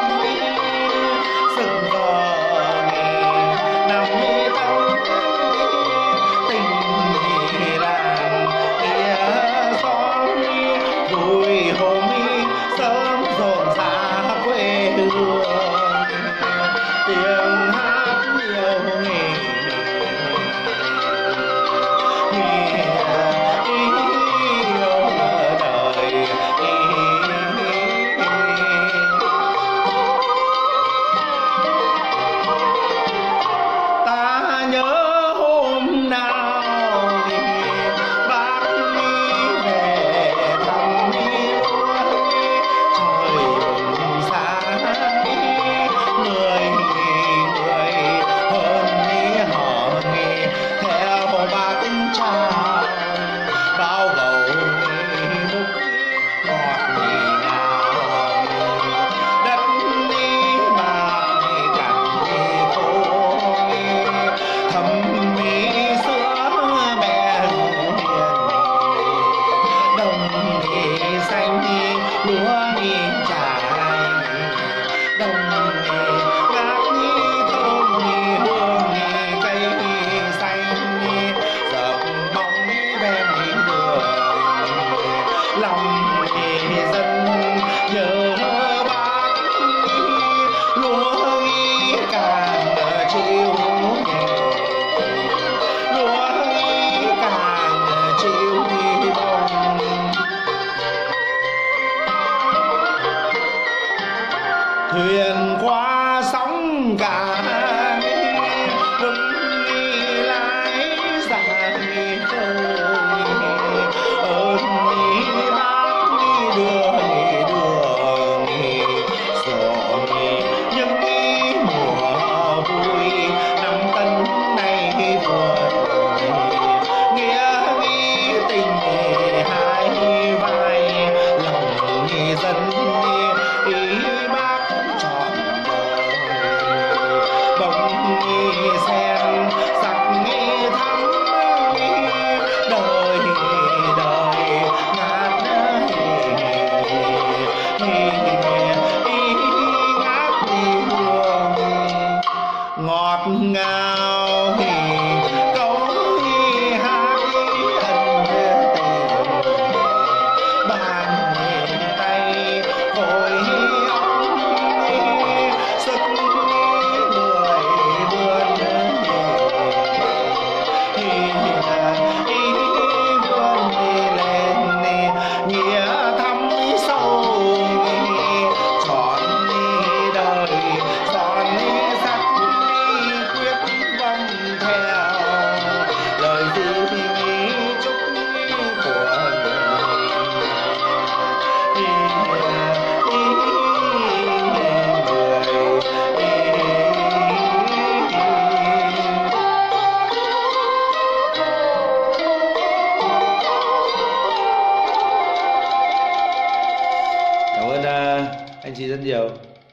sức vợ nằm tâm tình làng kia xóm vui hôm sớm rộn rã quê hương, tiếng hát yêu nghề yêu đời. Ta nhớ hôm nào Bác đi về thăm đi lúa, trời bừng sáng người người hơn đi họ nghe theo Bác chào bao gầu múc ngọt nào đất đi bạc cằn đi khô thầm mỹ xưa Anh chị rất nhiều.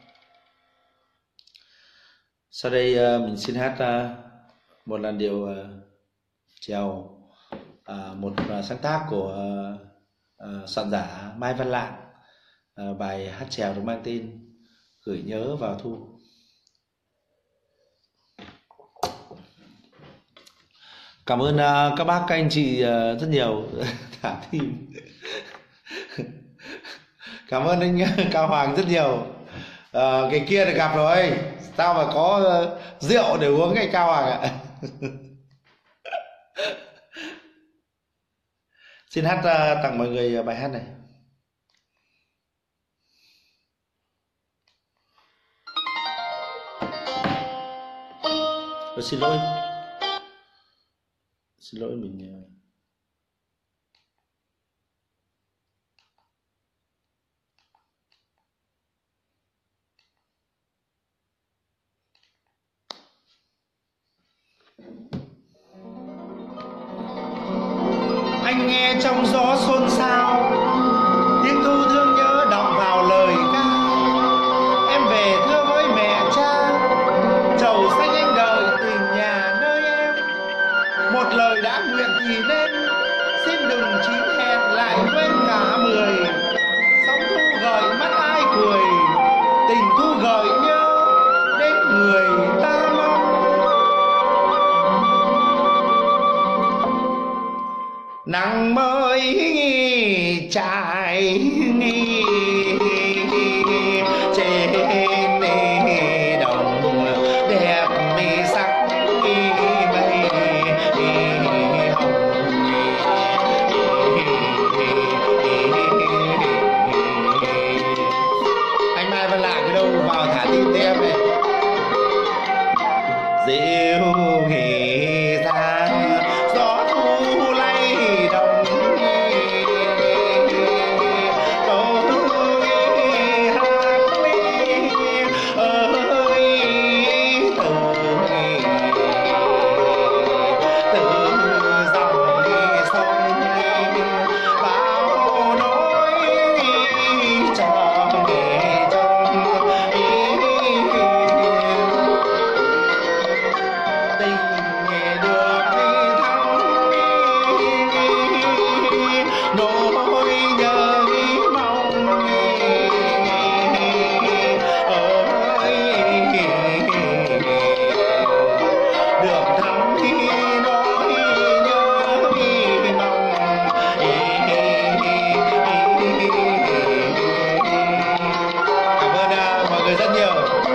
Sau đây mình xin hát một làn điệu chèo, một sáng tác của soạn giả Mai Văn Lạng, bài hát chèo được mang tên Gửi Nhớ Vào Thu. Cảm ơn các bác các anh chị rất nhiều. Thả tim. Cảm ơn anh Cao Hoàng rất nhiều. À, cái kia được gặp rồi, sao mà có rượu để uống cái Cao Hoàng ạ. Xin hát tặng mọi người bài hát này. Tôi xin lỗi, xin lỗi mình. Anh nghe trong gió xôn xao, tiếng thu thương nhớ đọng vào lời ca. Em về thưa với mẹ cha, trầu xanh anh đợi tình nhà nơi em. Một lời đã nguyện thì nên, xin đừng chín hẹn lại quên cả mười. Sóng thu gợi mắt ai cười, tình thu gợi nhớ đến người ta mong. Nắng mới trải trên đồng đẹp sắc mây hồng. Anh Mai Văn Lạng cái đâu vào thả tim em này. Dịu nghỉ ra gió thu lay đồng, tôi hát ly ơi từ từ dòng sông bao nỗi cho nghề trong tình nghề được thăng nỗi nhớ mong ơi được thắm nỗi nhớ mong. Cảm ơn mọi người rất nhiều.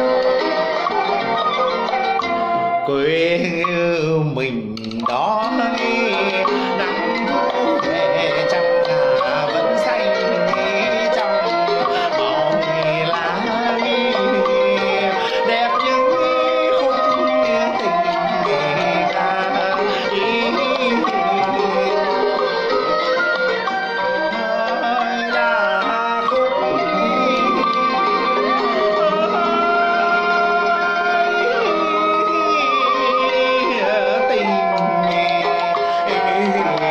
Quê mình đó nắng thu về trong ngả vẫn xanh trong màu lá đẹp những khúc tình ca là khúc tình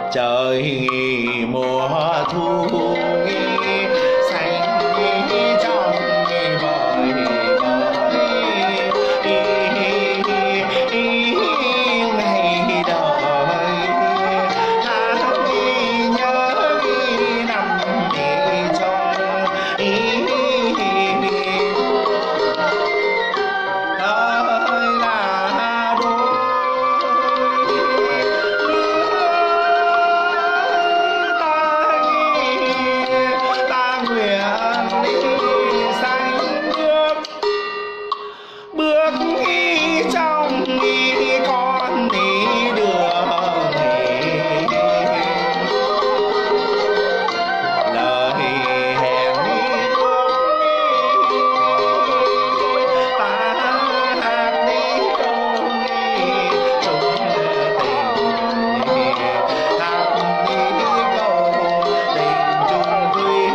trời mùa thu xanh trong vời ngày đời tháng nhớ năm trong ơi là đôi ta nguyện đi xanh bước bước đi trong đi con đi đường lời hẹn đi ta hát đi câu đi chung tình hát đi câu tình chung thủy.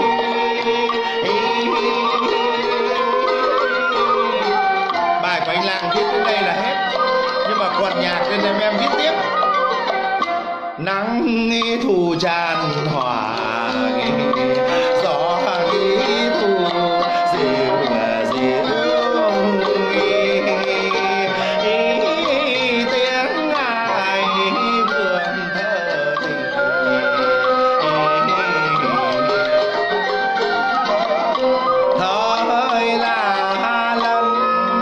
Bài của anh Lạng viết đến đây là hết, nhưng mà quạt nhạc nên em em viết tiếp. Nắng thu tràn hòa gió thu dịu và dịu tiếng ai vườn thơ tình thời là lần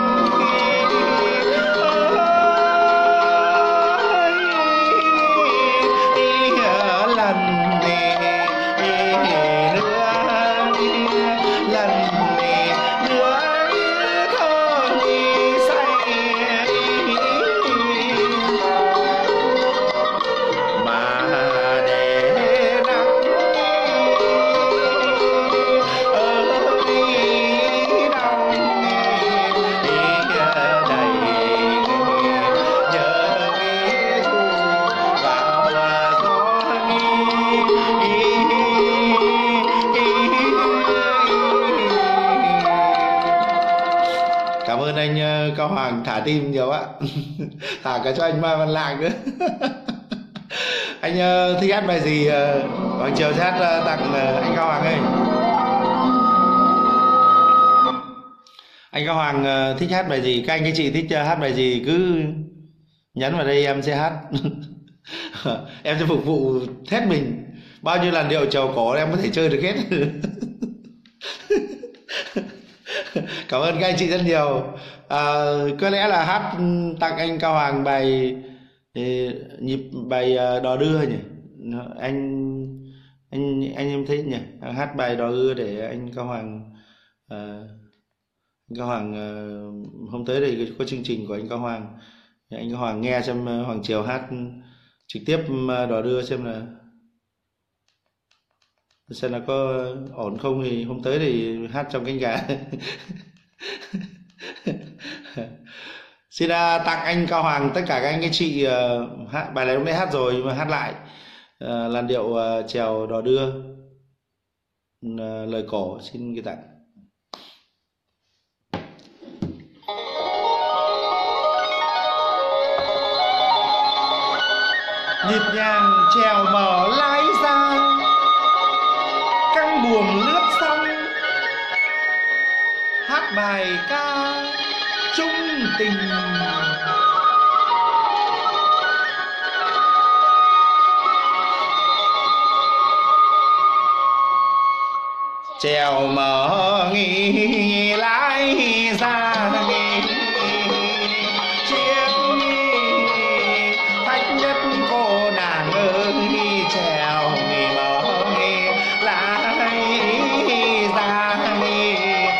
lần đi nữa lần đi nữa thơ đi say mà để nắng ơi đau đi đầy nhớ thu vào gió Cảm ơn anh uh, Cao Hoàng thả tim nhiều ạ. Thả cả cho anh Mai Văn Lạng nữa. Anh uh, thích hát bài gì uh, Hoàng Triều sẽ hát uh, tặng uh, anh Cao Hoàng ơi. Anh Cao Hoàng uh, thích hát bài gì, các anh các chị thích uh, hát bài gì cứ nhắn vào đây em sẽ hát. Em sẽ phục vụ hết mình. Bao nhiêu làn điệu trầu cổ em có thể chơi được hết. Cảm ơn các anh chị rất nhiều. À, có lẽ là hát tặng anh Cao Hoàng bài nhịp bài đò đưa nhỉ. Anh anh anh em thấy nhỉ, hát bài đò đưa để anh Cao Hoàng. À, anh Cao Hoàng à, hôm tới đây có chương trình của anh Cao Hoàng, anh Cao Hoàng nghe xem Hoàng Triều hát trực tiếp đò đưa xem là xem là có ổn không, thì hôm tới thì hát trong cánh gà. Xin uh, tặng anh Cao Hoàng, tất cả các anh các chị uh, hát bài này hôm nay hát rồi mà hát lại uh, làn điệu uh, chèo đò đưa uh, lời cổ, xin gửi tặng. Nhịp nhàng chèo mở lái ra, căng buồm lướt sông, hát bài ca chung tình. Chèo mở nghỉ lái ra nghỉ chiếc khách nhất cô nàng ơi, chèo nghỉ mở nghỉ lái ra nghỉ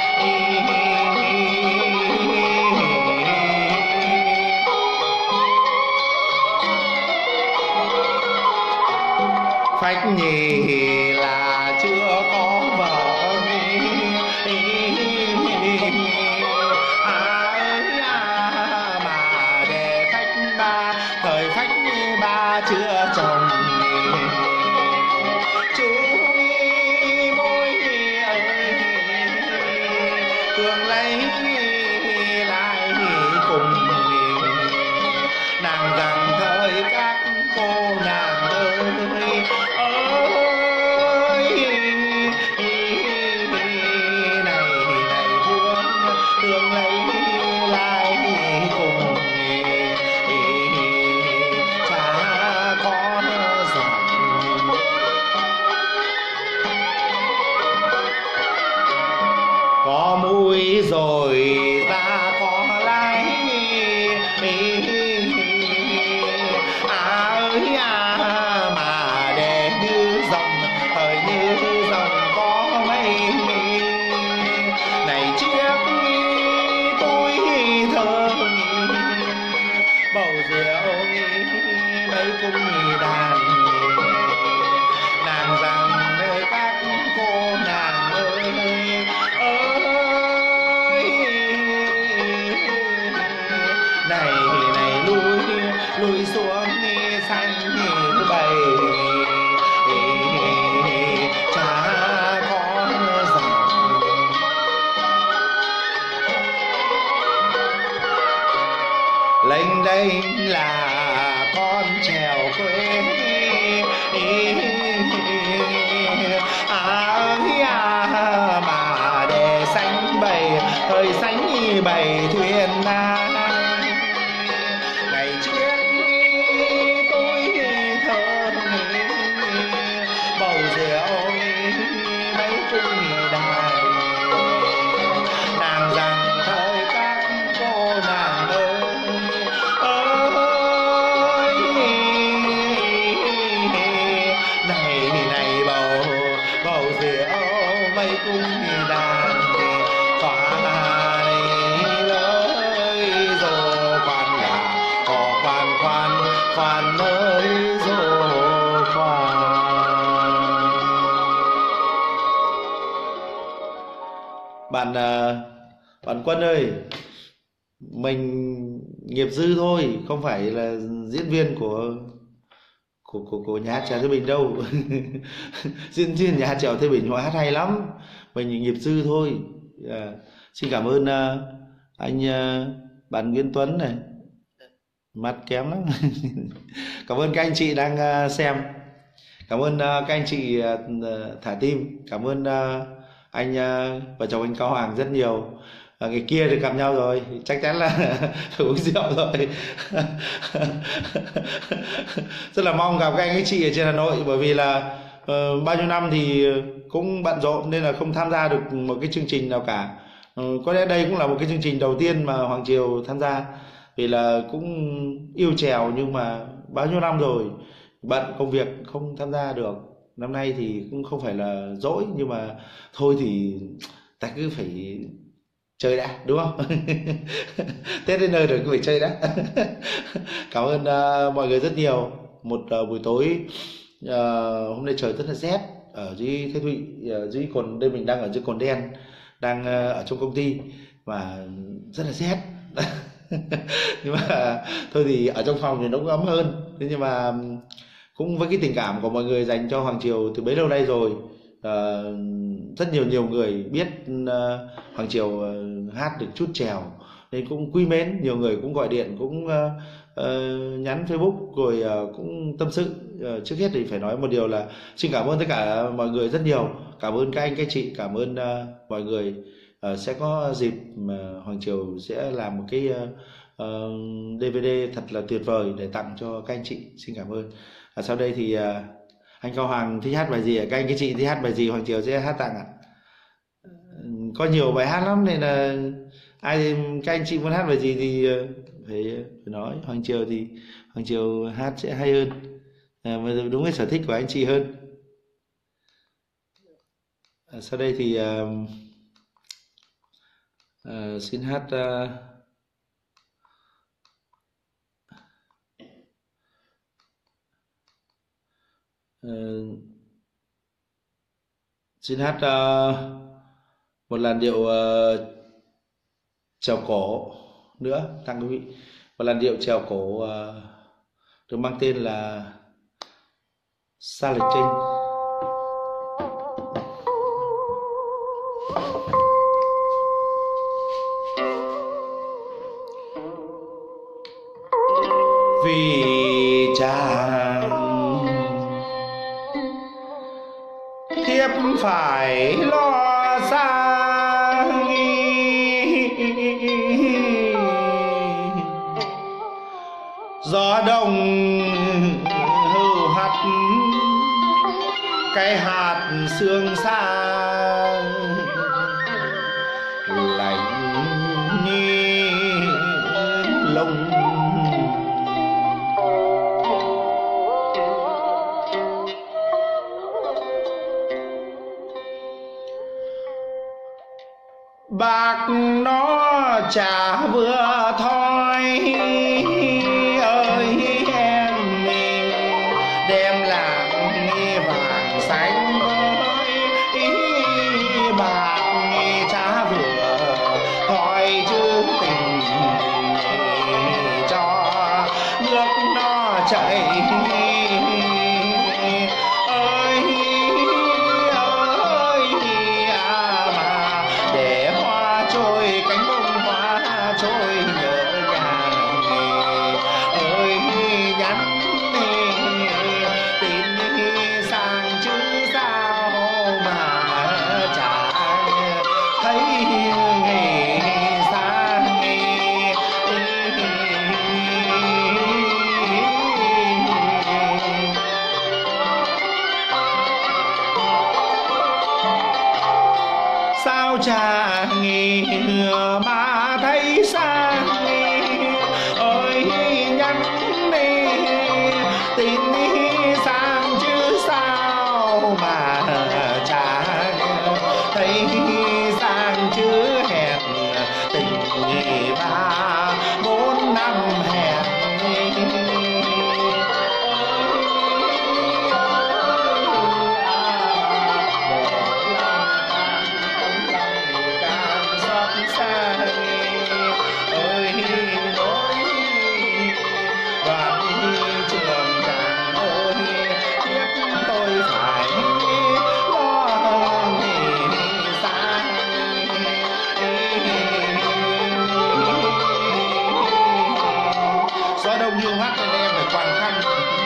khách nhì là chưa có vợ à, mà để khách ba thời khách ba chưa chồng chú môi ơi thương lấy lại cùng nàng rằng thời các cô nàng ơi cung đàn. Nàng rằng nơi các cô nàng ơi ơi, này này lui lui xuống xanh bầy cha có rằng lệnh đây là con trèo quê à, mà để sánh bầy thời sánh bầy thuyền na. Ngày trước tôi thơ bầu rượu mấy cung đàn, nàng rằng thời các cô nàng ơi ơi, này này bầu bầu rượu mấy cung đàn khóa ơi rồi khoan là có khoan khoan khoan ơi rồi khoan. Bạn bạn Quân ơi, mình nghiệp dư thôi, không phải là diễn viên của của của, của nhà hát chèo Thái Bình đâu. Diễn viên nhà hát chèo Thái Bình họ hát hay lắm, mình nghiệp dư thôi. À, xin cảm ơn uh, anh uh, bạn Nguyễn Tuấn này, mắt kém lắm. Cảm ơn các anh chị đang uh, xem, cảm ơn uh, các anh chị uh, thả tim, cảm ơn uh, anh uh, và chồng anh Cao Hoàng rất nhiều. À, ngày kia được gặp nhau rồi chắc chắn là phải uống rượu rồi. Rất là mong gặp các anh các chị ở trên Hà Nội, bởi vì là uh, bao nhiêu năm thì cũng bận rộn nên là không tham gia được một cái chương trình nào cả. Uh, có lẽ đây cũng là một cái chương trình đầu tiên mà Hoàng Triều tham gia, vì là cũng yêu chèo nhưng mà bao nhiêu năm rồi bận công việc không tham gia được. Năm nay thì cũng không phải là dỗi, nhưng mà thôi thì ta cứ phải chơi đã, đúng không? Tết đến nơi rồi cứ phải chơi đã. Cảm ơn uh, mọi người rất nhiều. Một uh, buổi tối uh, hôm nay trời rất là rét ở dưới Thái Thụy, uh, dưới cồn, đây mình đang ở dưới cồn đen, đang uh, ở trong công ty và rất là rét. Nhưng mà thôi thì ở trong phòng thì nó cũng ấm hơn. Thế nhưng mà cũng với cái tình cảm của mọi người dành cho Hoàng Triều từ bấy lâu nay rồi, uh, rất nhiều nhiều người biết uh, Hoàng Triều uh, hát được chút chèo nên cũng quý mến. Nhiều người cũng gọi điện, cũng uh, uh, nhắn Facebook rồi uh, cũng tâm sự. Uh, trước hết thì phải nói một điều là xin cảm ơn tất cả mọi người rất nhiều, cảm ơn các anh các chị, cảm ơn uh, mọi người. Uh, sẽ có dịp mà Hoàng Triều sẽ làm một cái uh, uh, đê vê đê thật là tuyệt vời để tặng cho các anh chị. Xin cảm ơn. À, sau đây thì uh, anh Cao Hoàng thích hát bài gì ạ? Các anh các chị thích hát bài gì Hoàng Triều sẽ hát tặng ạ? Có nhiều bài hát lắm nên là ai các anh chị muốn hát bài gì thì uh, phải, phải nói. Hoàng Triều thì Hoàng Triều hát sẽ hay hơn, à, đúng cái sở thích của anh chị hơn. À, sau đây thì uh, uh, xin hát uh, uh, xin hát uh, một làn điệu uh, chèo cổ nữa tặng quý vị. Một làn điệu chèo cổ uh, được mang tên là Sa Lệch Chênh. Vì chàng thiếp phải lo xa, gió đông hưu hắt cái hạt sương xa, lạnh như lông bạc nó chả vừa thôi ơi em mình. đem làng vàng xanh với bạc trá vừa hỏi chữ tình cho nước nó chảy ơi ơi à mà để hoa trôi cánh bông hoa trôi nhớ nhà ơi nhắn tin sang chữ sao mà chả thấy sao chả nghỉ mà thấy xa ơi nhắn đi tin đi sang chứ sao mà chả thấy sang chứ hẹn tình ba bốn năm hẹn gió đông hiu hắt nên em phải quàng khăn.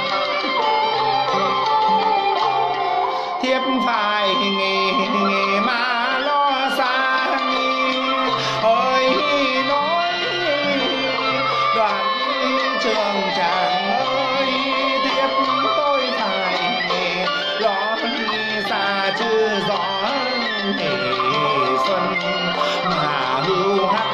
Thiếp phải nghề nghề mà lo xa ơi nói đoạn trường chàng ơi thiếp tôi phải lo xa chứ gió xuân mà hưu hắt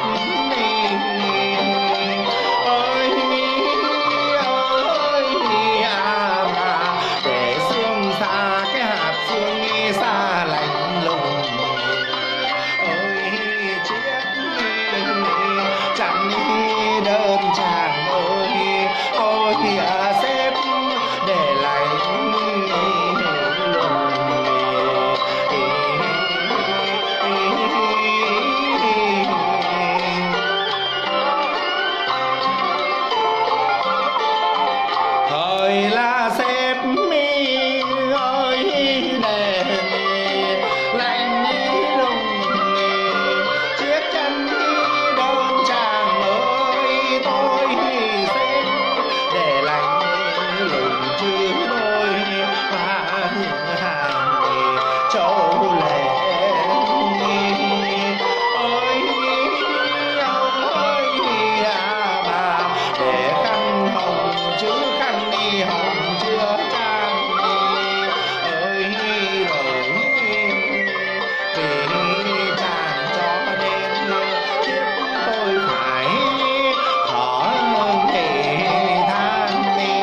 xa lạnh lùng ơi chiếc chẳng đơn chàng ơi ôi à xếp để lại thời là xếp mi ơi để lạnh lùng chiếc chân đơn chàng ơi tôi xếp để lạnh lùng chứ đôi hoa hàng châu lệ ơi ơi à bà để khăn hồng chứ khăn đi hồng chưa trang ơi rồi vì chàng cho nên thiếp tôi phải thở thề than đi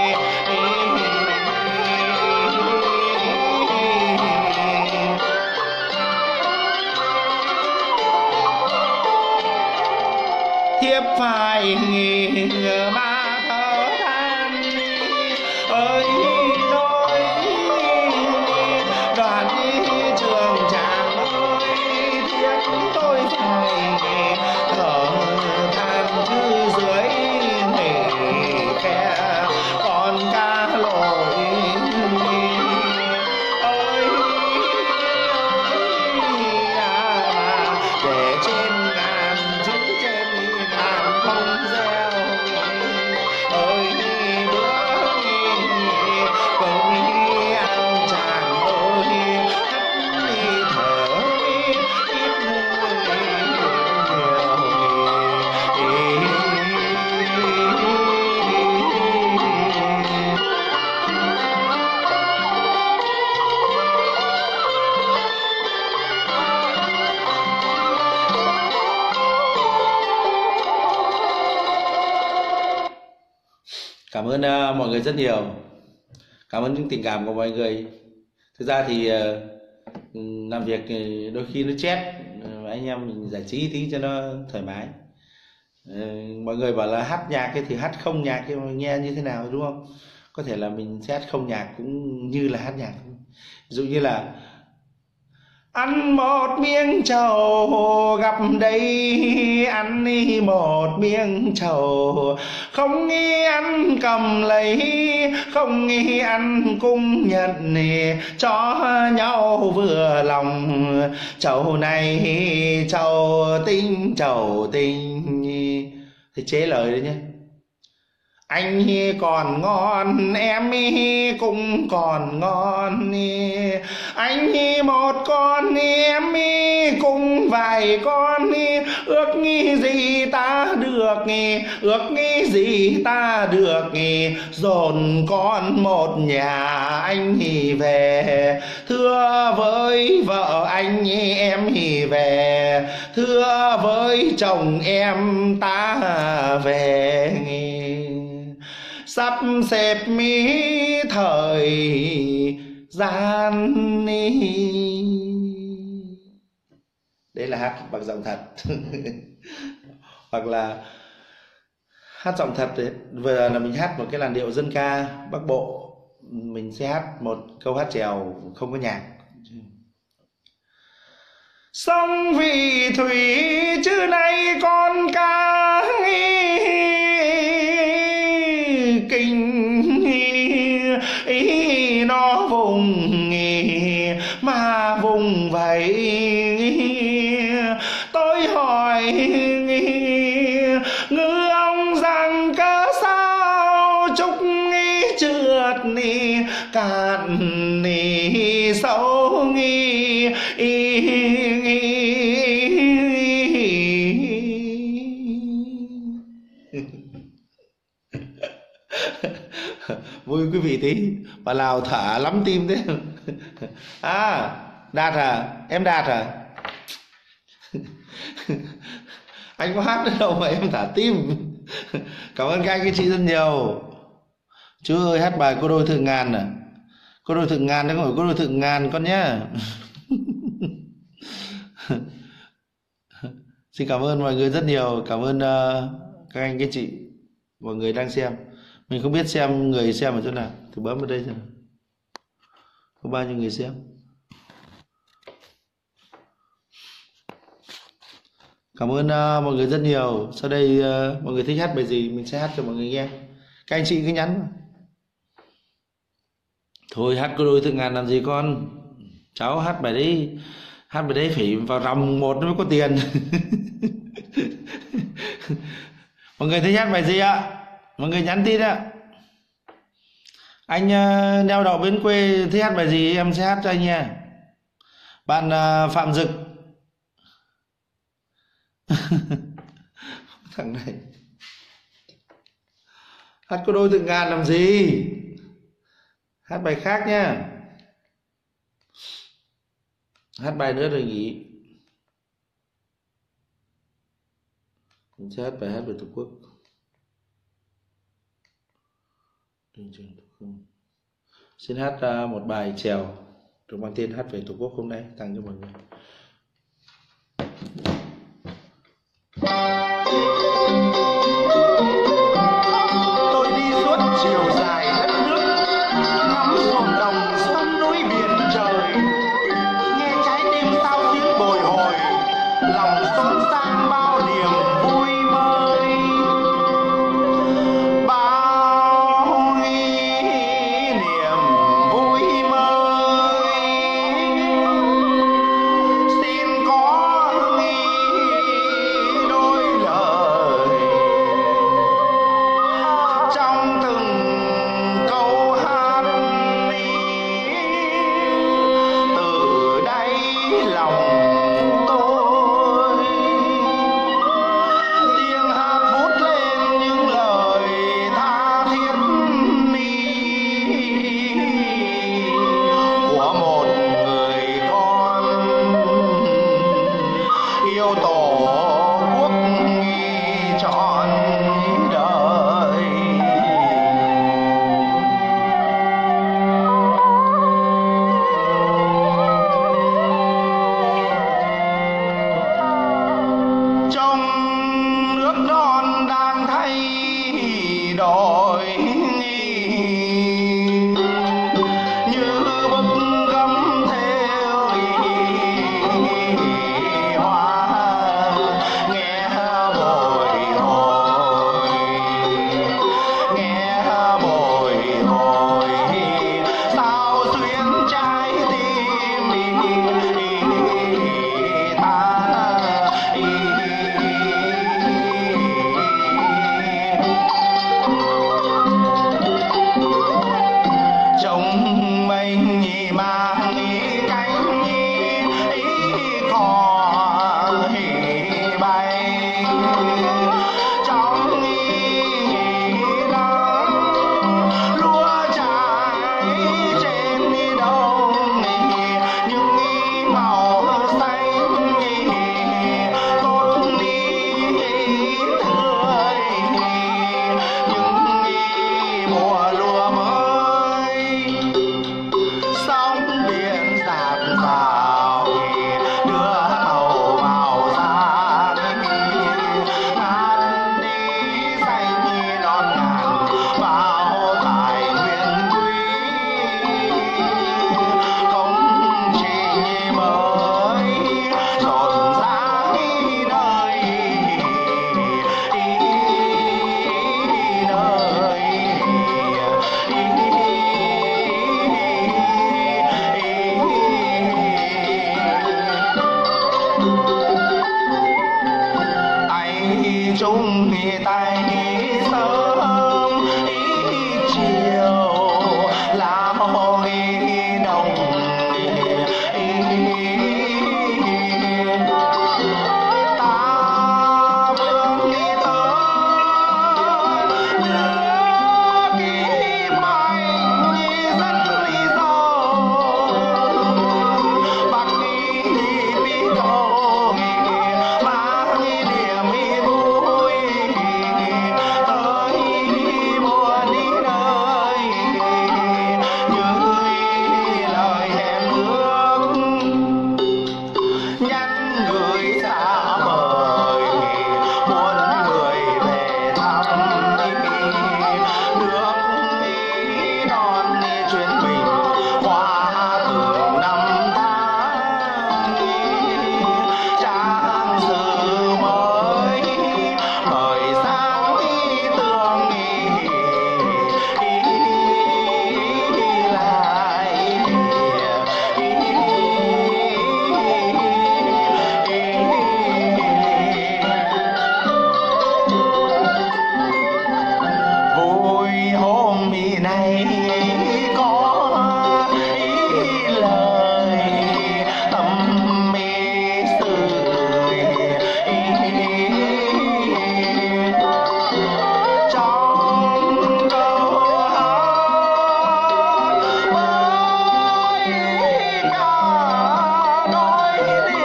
thiếp phải mà thở than ơi nói đoàn đi trường chàng ơi thiếp tôi phải thở than chứ dưới khe còn ca lội ơi à để trên ngàn chữ trên ngàn không gieo ơi bữa cầu đi ăn chàng ơi hắt đi thở ít Cảm ơn uh, mọi người rất nhiều. Cảm ơn những tình cảm của mọi người. Thực ra thì uh, làm việc đôi khi nó chết, uh, anh em mình giải trí tí cho nó thoải mái. Uh, mọi người bảo là hát nhạc ấy thì hát không nhạc ấy, nghe như thế nào đúng không? có thể là mình sẽ hát không nhạc cũng như là hát nhạc. Ví dụ như là ăn một miếng trầu gặp đây, ăn đi một miếng trầu, không nghĩ ăn cầm lấy, không nghĩ ăn cung nhận nè, cho nhau vừa lòng. Trầu này trầu tinh, trầu tinh, thì chế lời đấy nhé. Anh còn ngon, em cũng còn ngon, anh một con, em cũng vài con, ước nghĩ gì ta được, ước nghĩ gì ta được, dồn con một nhà anh về, thưa với vợ anh em về, thưa với chồng em ta về. Sắp xếp mi thời gian đi. Đấy là hát bằng giọng thật. Hoặc là hát giọng thật đấy, vừa là mình hát một cái làn điệu dân ca Bắc Bộ, mình sẽ hát một câu hát chèo không có nhạc. Sông vì thủy chứ nay con cá kinh ý nó vùng mà vùng vậy. Tôi hỏi ngư ông rằng cớ sao trúc trượt cạn sâu nghi vui quý vị tí, bà Lào thả lắm tim thế. À, Đạt à, em Đạt à? Anh có hát nữa đâu mà em thả tim. Cảm ơn các anh các chị rất nhiều. Chú ơi, hát bài Cô Đôi Thượng Ngàn à? Cô Đôi Thượng Ngàn, đấy không phải Cô Đôi Thượng Ngàn con nhá. Xin cảm ơn mọi người rất nhiều. Cảm ơn uh, các anh các chị, mọi người đang xem. Mình không biết xem người xem ở chỗ nào, thử bấm vào đây xem có bao nhiêu người xem. Cảm ơn uh, mọi người rất nhiều. Sau đây uh, mọi người thích hát bài gì mình sẽ hát cho mọi người nghe. Các anh chị cứ nhắn. Thôi hát Cô Đôi Thượng Ngàn làm gì con, cháu hát bài đấy, hát bài đấy phải vào ròng một nó mới có tiền. Mọi người thích hát bài gì ạ? Mọi người nhắn tin ạ. Anh uh, neo đậu bên quê thích hát bài gì em sẽ hát cho anh nha. Bạn uh, Phạm Dực. Thằng này hát Cô Đôi Thượng Ngàn làm gì, hát bài khác nhá. Hát bài nữa rồi nghỉ. Mình sẽ hát bài hát về Tổ quốc. Xin hát uh, một bài chèo được mang tên Hát Về Tổ Quốc hôm nay tặng cho mọi người. Tôi đi suốt chiều dài đất nước, ngắm ruộng đồng sông núi biển trời, nghe trái tim sao tiếng bồi hồi, lòng xốn sang bao niềm vui vơi. Bao niềm vui vơi, xin có chung tay sớm chiều lá hôi đồng ta vương đi tới nước kim anh rất lý do bạc đi đi cầu mang niềm vui tới muôn đi nơi như lời hẹn ước nhắn gửi xa vời muốn người về thăm nước non chuyến bình qua từng năm tháng trang sử mới mời sáng tường lại vui hôm nay có ý lời tâm ý sự trong câu hát với cả nỗi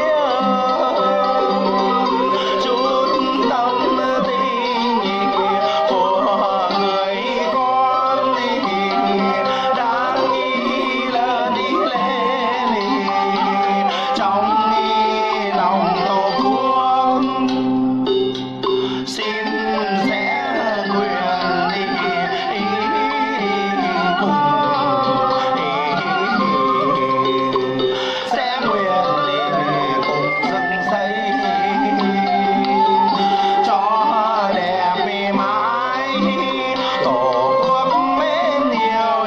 niềm chút tâm tình của người con đang đi lên đi lên trong lòng tổ quốc xin sẽ nguyện đi cùng sẽ nguyện đi cùng dựng xây cho đẹp mãi tổ quốc mến yêu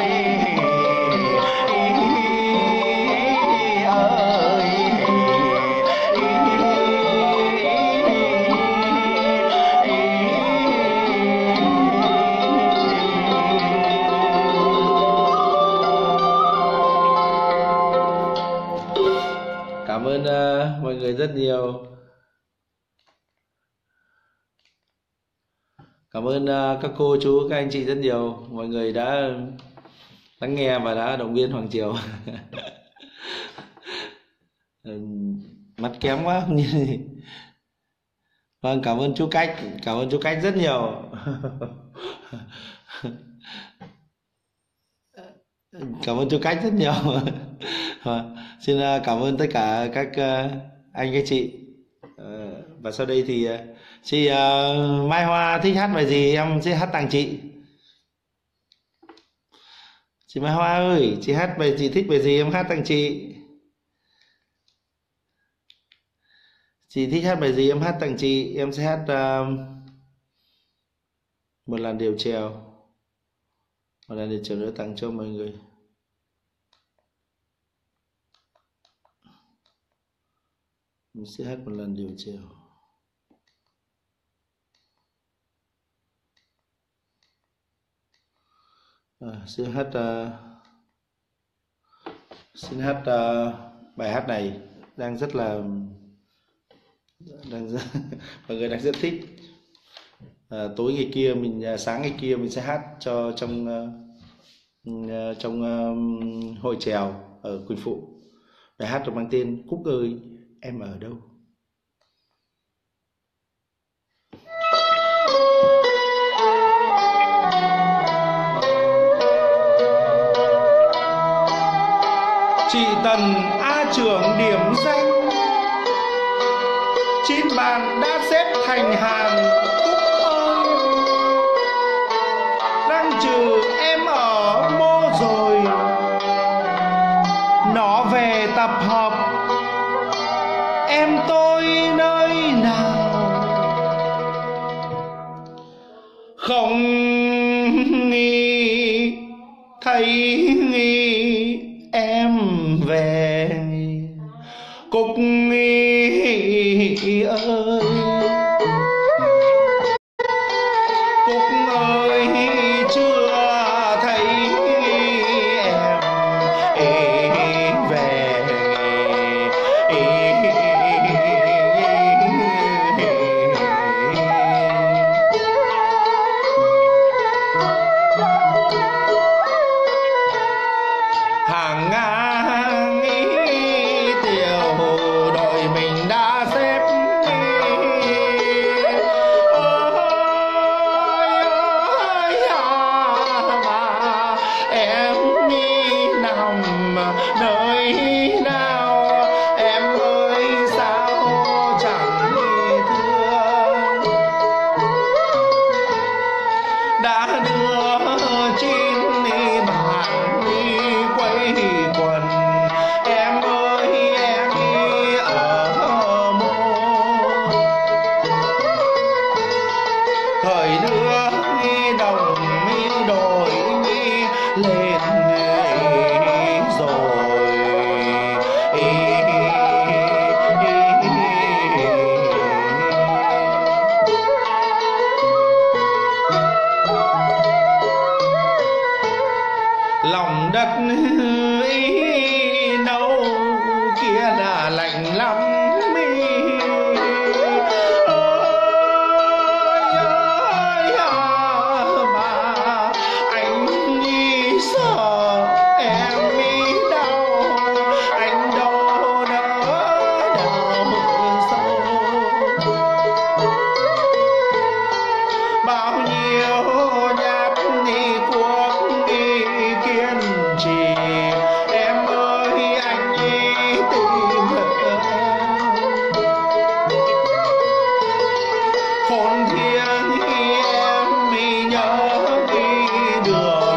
Cảm ơn uh, mọi người rất nhiều. Cảm ơn uh, các cô chú các anh chị rất nhiều. Mọi người đã lắng nghe và đã động viên Hoàng Triều. Mắt kém quá không nhìn gì. Vâng, cảm ơn chú Cách, cảm ơn chú Cách rất nhiều. Cảm ơn chú Cách rất nhiều. Xin cảm ơn tất cả các anh các chị. Và sau đây thì chị Mai Hoa thích hát bài gì em sẽ hát tặng chị. Chị Mai Hoa ơi, chị hát bài gì, thích bài gì em hát tặng chị. Chị thích hát bài gì em hát tặng chị. Em sẽ hát uh, một làn điệu chèo, một làn điệu chèo nữa tặng cho mọi người. Mình sẽ hát một lần điều chèo. À, xin hát uh, xin hát uh, bài hát này đang rất là đang rất, mọi người đang rất thích. À, tối ngày kia mình uh, sáng ngày kia mình sẽ hát cho trong uh, trong uh, hội chèo ở Quỳnh Phụ. Bài hát được mang tên Cúc ơi em ở đâu. Chị Tần A trưởng điểm danh, chín bạn đã xếp thành hàng. Cúc ơi, đang trừ em ở mô rồi, nó về tập hợp. Em tôi nơi nào không nghi thấy nghi em về. Cúc nghi ơi hàng ngang ý, tiểu đội mình đã xếp ôi ơi à, mà em đi nằm nơi nào em ơi sao chẳng thương, đã đưa chín bạn đi quay quần em ơi em đi ở mô thời đưa đi đồng đi đổi đi lên rồi lòng đất ý nâu kia là lạnh lắm mi ơi ơi à, mà anh đi sợ em mi đau anh đâu đỡ đau sâu bao nhiêu nhát đi cuộc đi kiên trì em ơi anh đi tìm em khôn thiêng em mi nhớ đi đường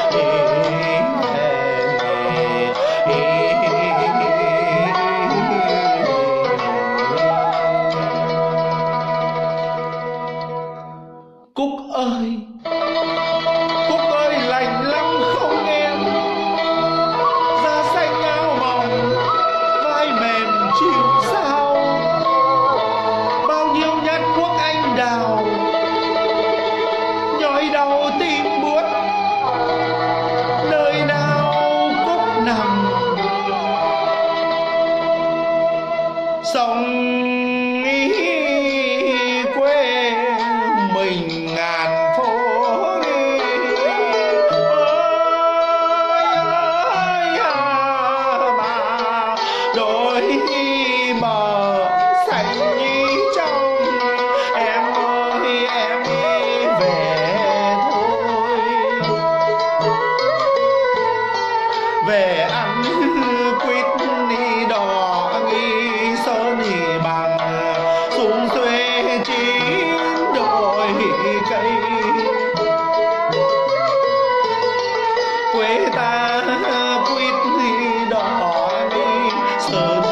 Cúc ơi Cúc ơi lạnh lắm không em da xanh áo mỏng vai mềm chịu sao bao nhiêu nhát thuốc anh đào nhói đau tim buốt nơi nào Cúc nằm sống ý quê mình ngàn phố đôi bờ xanh như trong em ơi em đi về thôi về ăn quýt đi đỏ nghi sơn thì bằng xuống xuê chín đồi cây quê ta quýt đi đỏ nghi sơn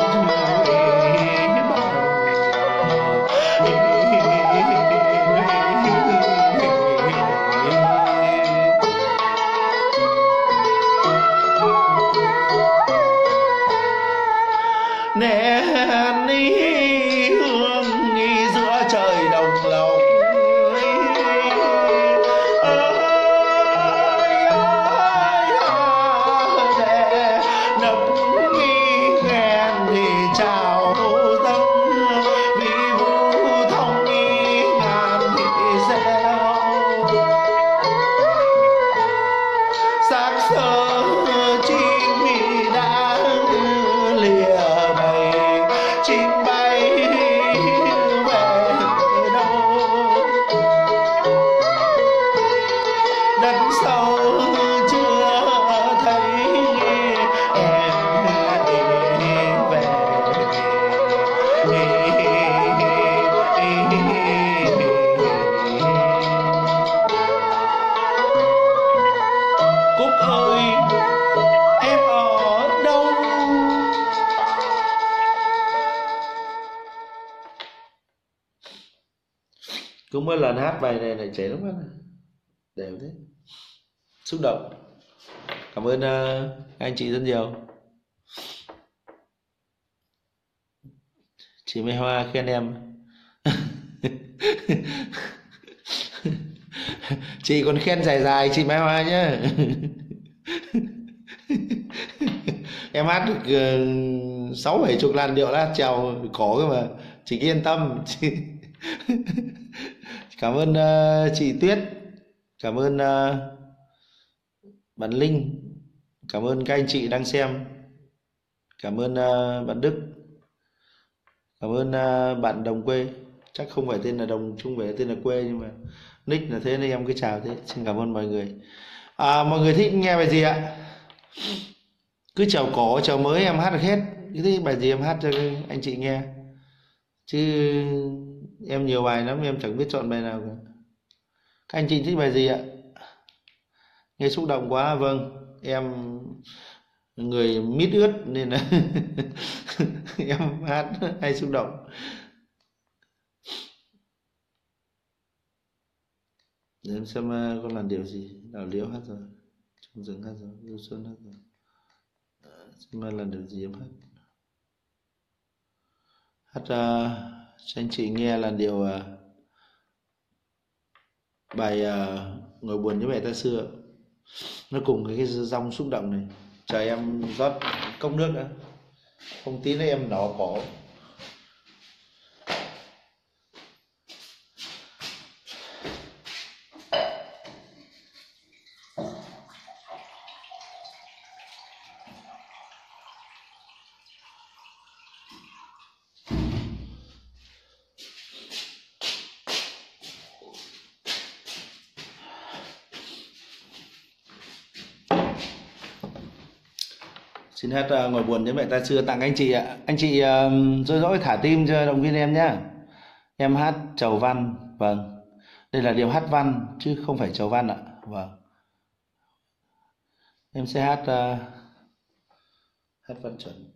nén ý hương nghi giữa trời đồng lộc ơi ơi à, để nấp nghi ghen thì chào dâng vì vu thông nghi ngàn thì gieo xác sơ chim thì đã lìa bầy chim bay về đâu đất sâu chưa thấy em về Cúc ơi em ở đâu cứ mỗi lần hát bài này lại chảy nước mắt đều thế xúc động. Cảm ơn uh, anh chị rất nhiều. Chị Mai Hoa khen em. Chị còn khen dài dài chị Mai Hoa nhá. Em hát được sáu bảy chục làn điệu là trèo cổ cơ mà, chị yên tâm. Cảm ơn uh, chị Tuyết, cảm ơn uh, bạn Linh, Cảm ơn các anh chị đang xem. Cảm ơn uh, bạn Đức. Cảm ơn uh, bạn Đồng Quê. Chắc không phải tên là Đồng, chung phải tên là Quê, nhưng mà nick là thế nên em cứ chào thế. Xin cảm ơn mọi người. À, mọi người thích nghe bài gì ạ? Cứ chào cổ, chào mới em hát được hết. Cứ thích bài gì em hát cho anh chị nghe. Chứ em nhiều bài lắm, em chẳng biết chọn bài nào cả. Các anh chị thích bài gì ạ? Nghe xúc động quá. Vâng, em người mít ướt nên là em hát hay xúc động. Để em xem uh, con làn điệu gì. Đào Liễu hát rồi, Trong Rừng hát rồi, Lưu Xuân hát rồi. uh, Xem uh, làn điệu gì em hát. Hát uh, cho anh chị nghe làn điệu uh, bài uh, Ngồi buồn với mẹ ta xưa. Nó cùng cái, cái dòng xúc động này. Chờ em rót cốc nước nữa, không tí nữa em nỏ cổ. Xin hát uh, Ngồi buồn với mẹ ta xưa tặng anh chị ạ. Anh chị uh, dối dỗi thả tim cho động viên em nhé. Em hát chầu văn. Vâng, đây là điệu hát văn chứ không phải chầu văn ạ. Vâng, em sẽ hát uh, hát văn chuẩn.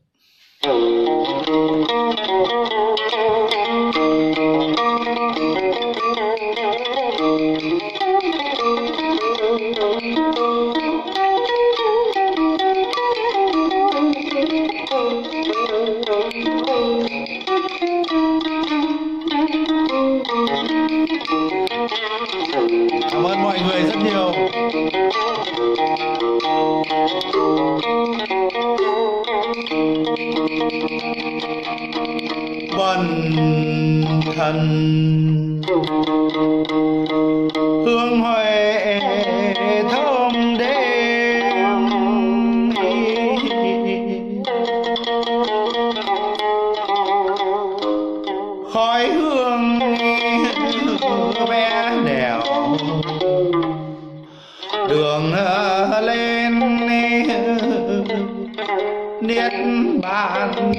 Cảm ơn mọi người rất nhiều. Bần thần hương huệ thơm đêm, khói hương bé đèo đường lên niết bàn.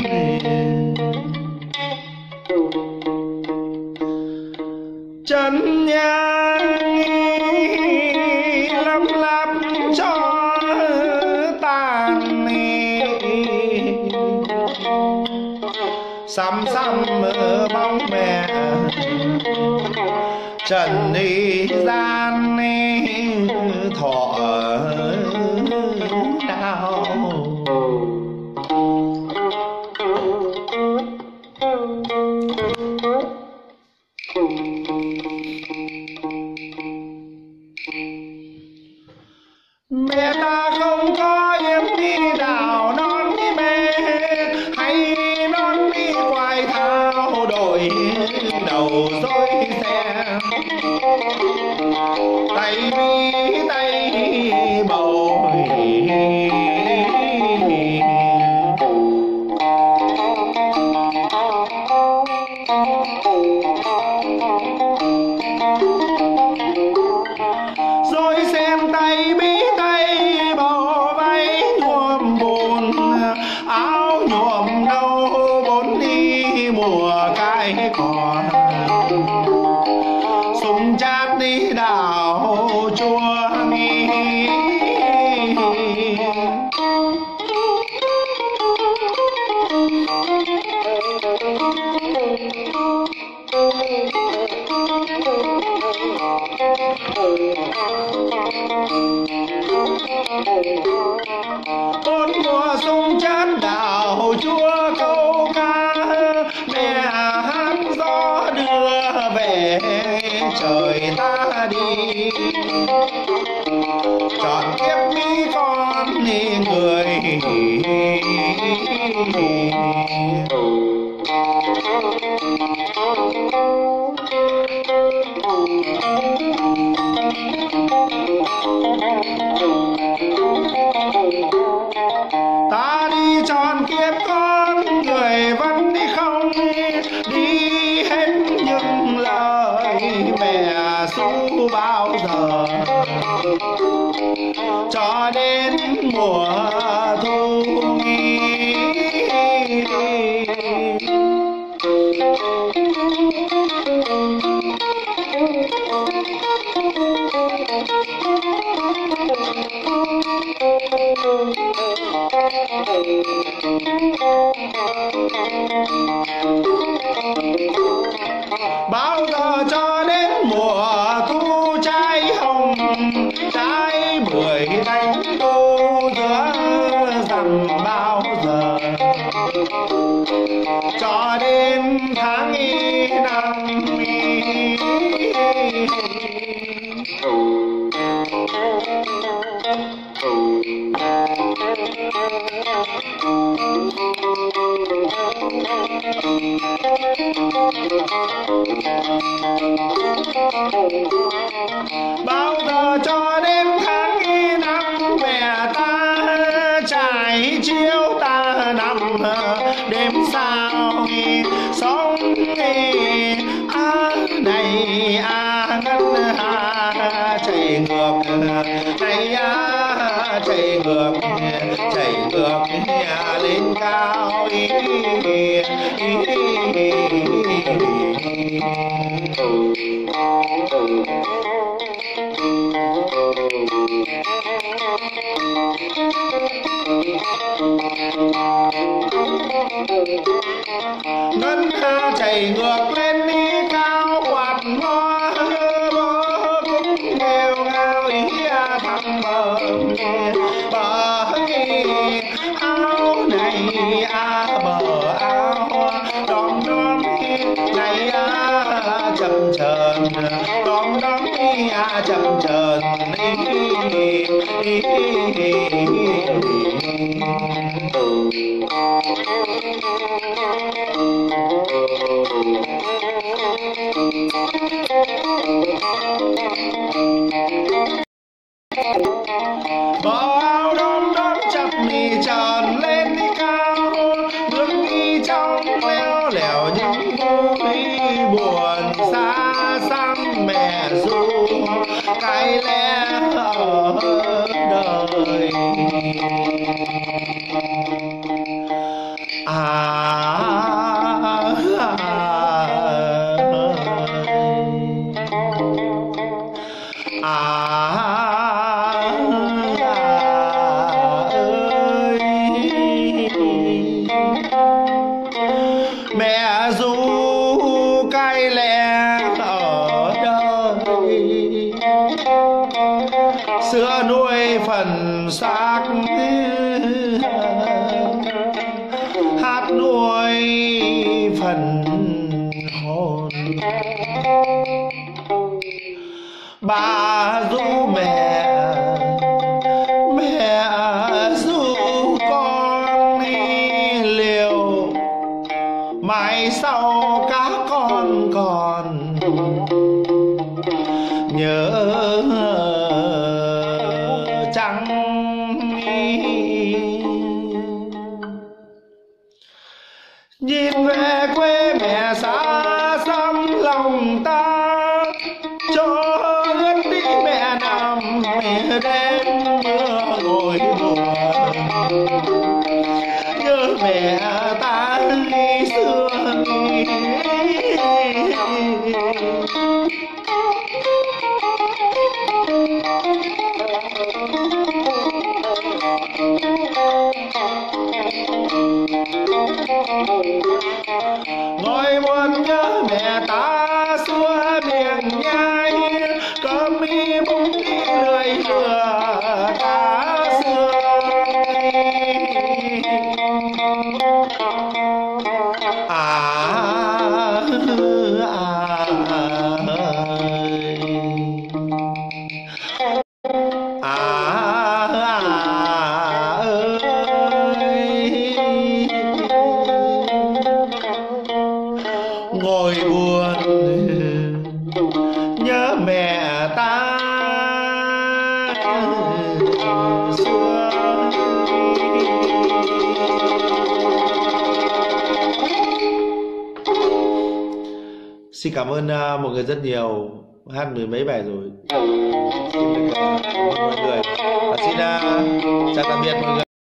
Chân nhang lấp lấp cho tàn, xăm xăm bóng mẹ trần đi gian thọ đau. Mẹ ta không có em đi đào non đi mê, hay non đi quài thao đổi đầu dối xe. Tay bi tay bầu rồi xem tay bi tay bầu váy nhuộm buồn, áo nhuộm đâu bốn đi mùa cãi cỏ. Súng chát đi đào chua nghi, bốn mùa sung chát đào chúa câu ca. Mẹ hát gió đưa về trời ta đi, trọn kiếp mi con đi người. Thank you. Bao giờ cho đến mùa thu trái hồng, trái bưởi đánh tô giữa rằng bao giờ cho đến tháng y năm y. Bao giờ cho đến tháng y năm mẹ ta trải chiếu ta nằm đêm sao sống a này a ngân a chạy ngược này a chạy ngược chạy ngược lên cao ý, ý, ý, ý. Ngân hà chạy ngược lên đi cao quạt hoa bó cũng đều ngao ý thăm bờ bờ áo này a bờ áo đom đóm này a chậm chờn đom đóm a chậm chờn. Bờ áo đom đóm chập mì tròn lên đi cao, bước đi trong leo lẻo những vui buồn xa xăm mẹ ru cái lẽ ở đời. À, à, à, à ơi mẹ ru cái lẽ ở đời, sữa nuôi phần xác hát nuôi phần hồn. Bà ru mẹ mẹ ru con đi liều, mai sau các con còn nhớ trắng. Nhìn về quê mẹ xa xăm lòng ta, cho ướt đi mẹ nằm đêm mưa ngồi buồn, nhớ mẹ ta ngày xưa. Ngồi buồn nhớ mẹ ta xưa miệng nhai, cơm mi bún đi lười lừa ta xưa. À, à, à, à ơi ngồi buồn nhớ mẹ ta xưa. Xin cảm ơn uh, mọi người rất nhiều, hát mười mấy bài rồi. Xin được cảm ơn mọi người và xin uh, chào tạm biệt mọi người.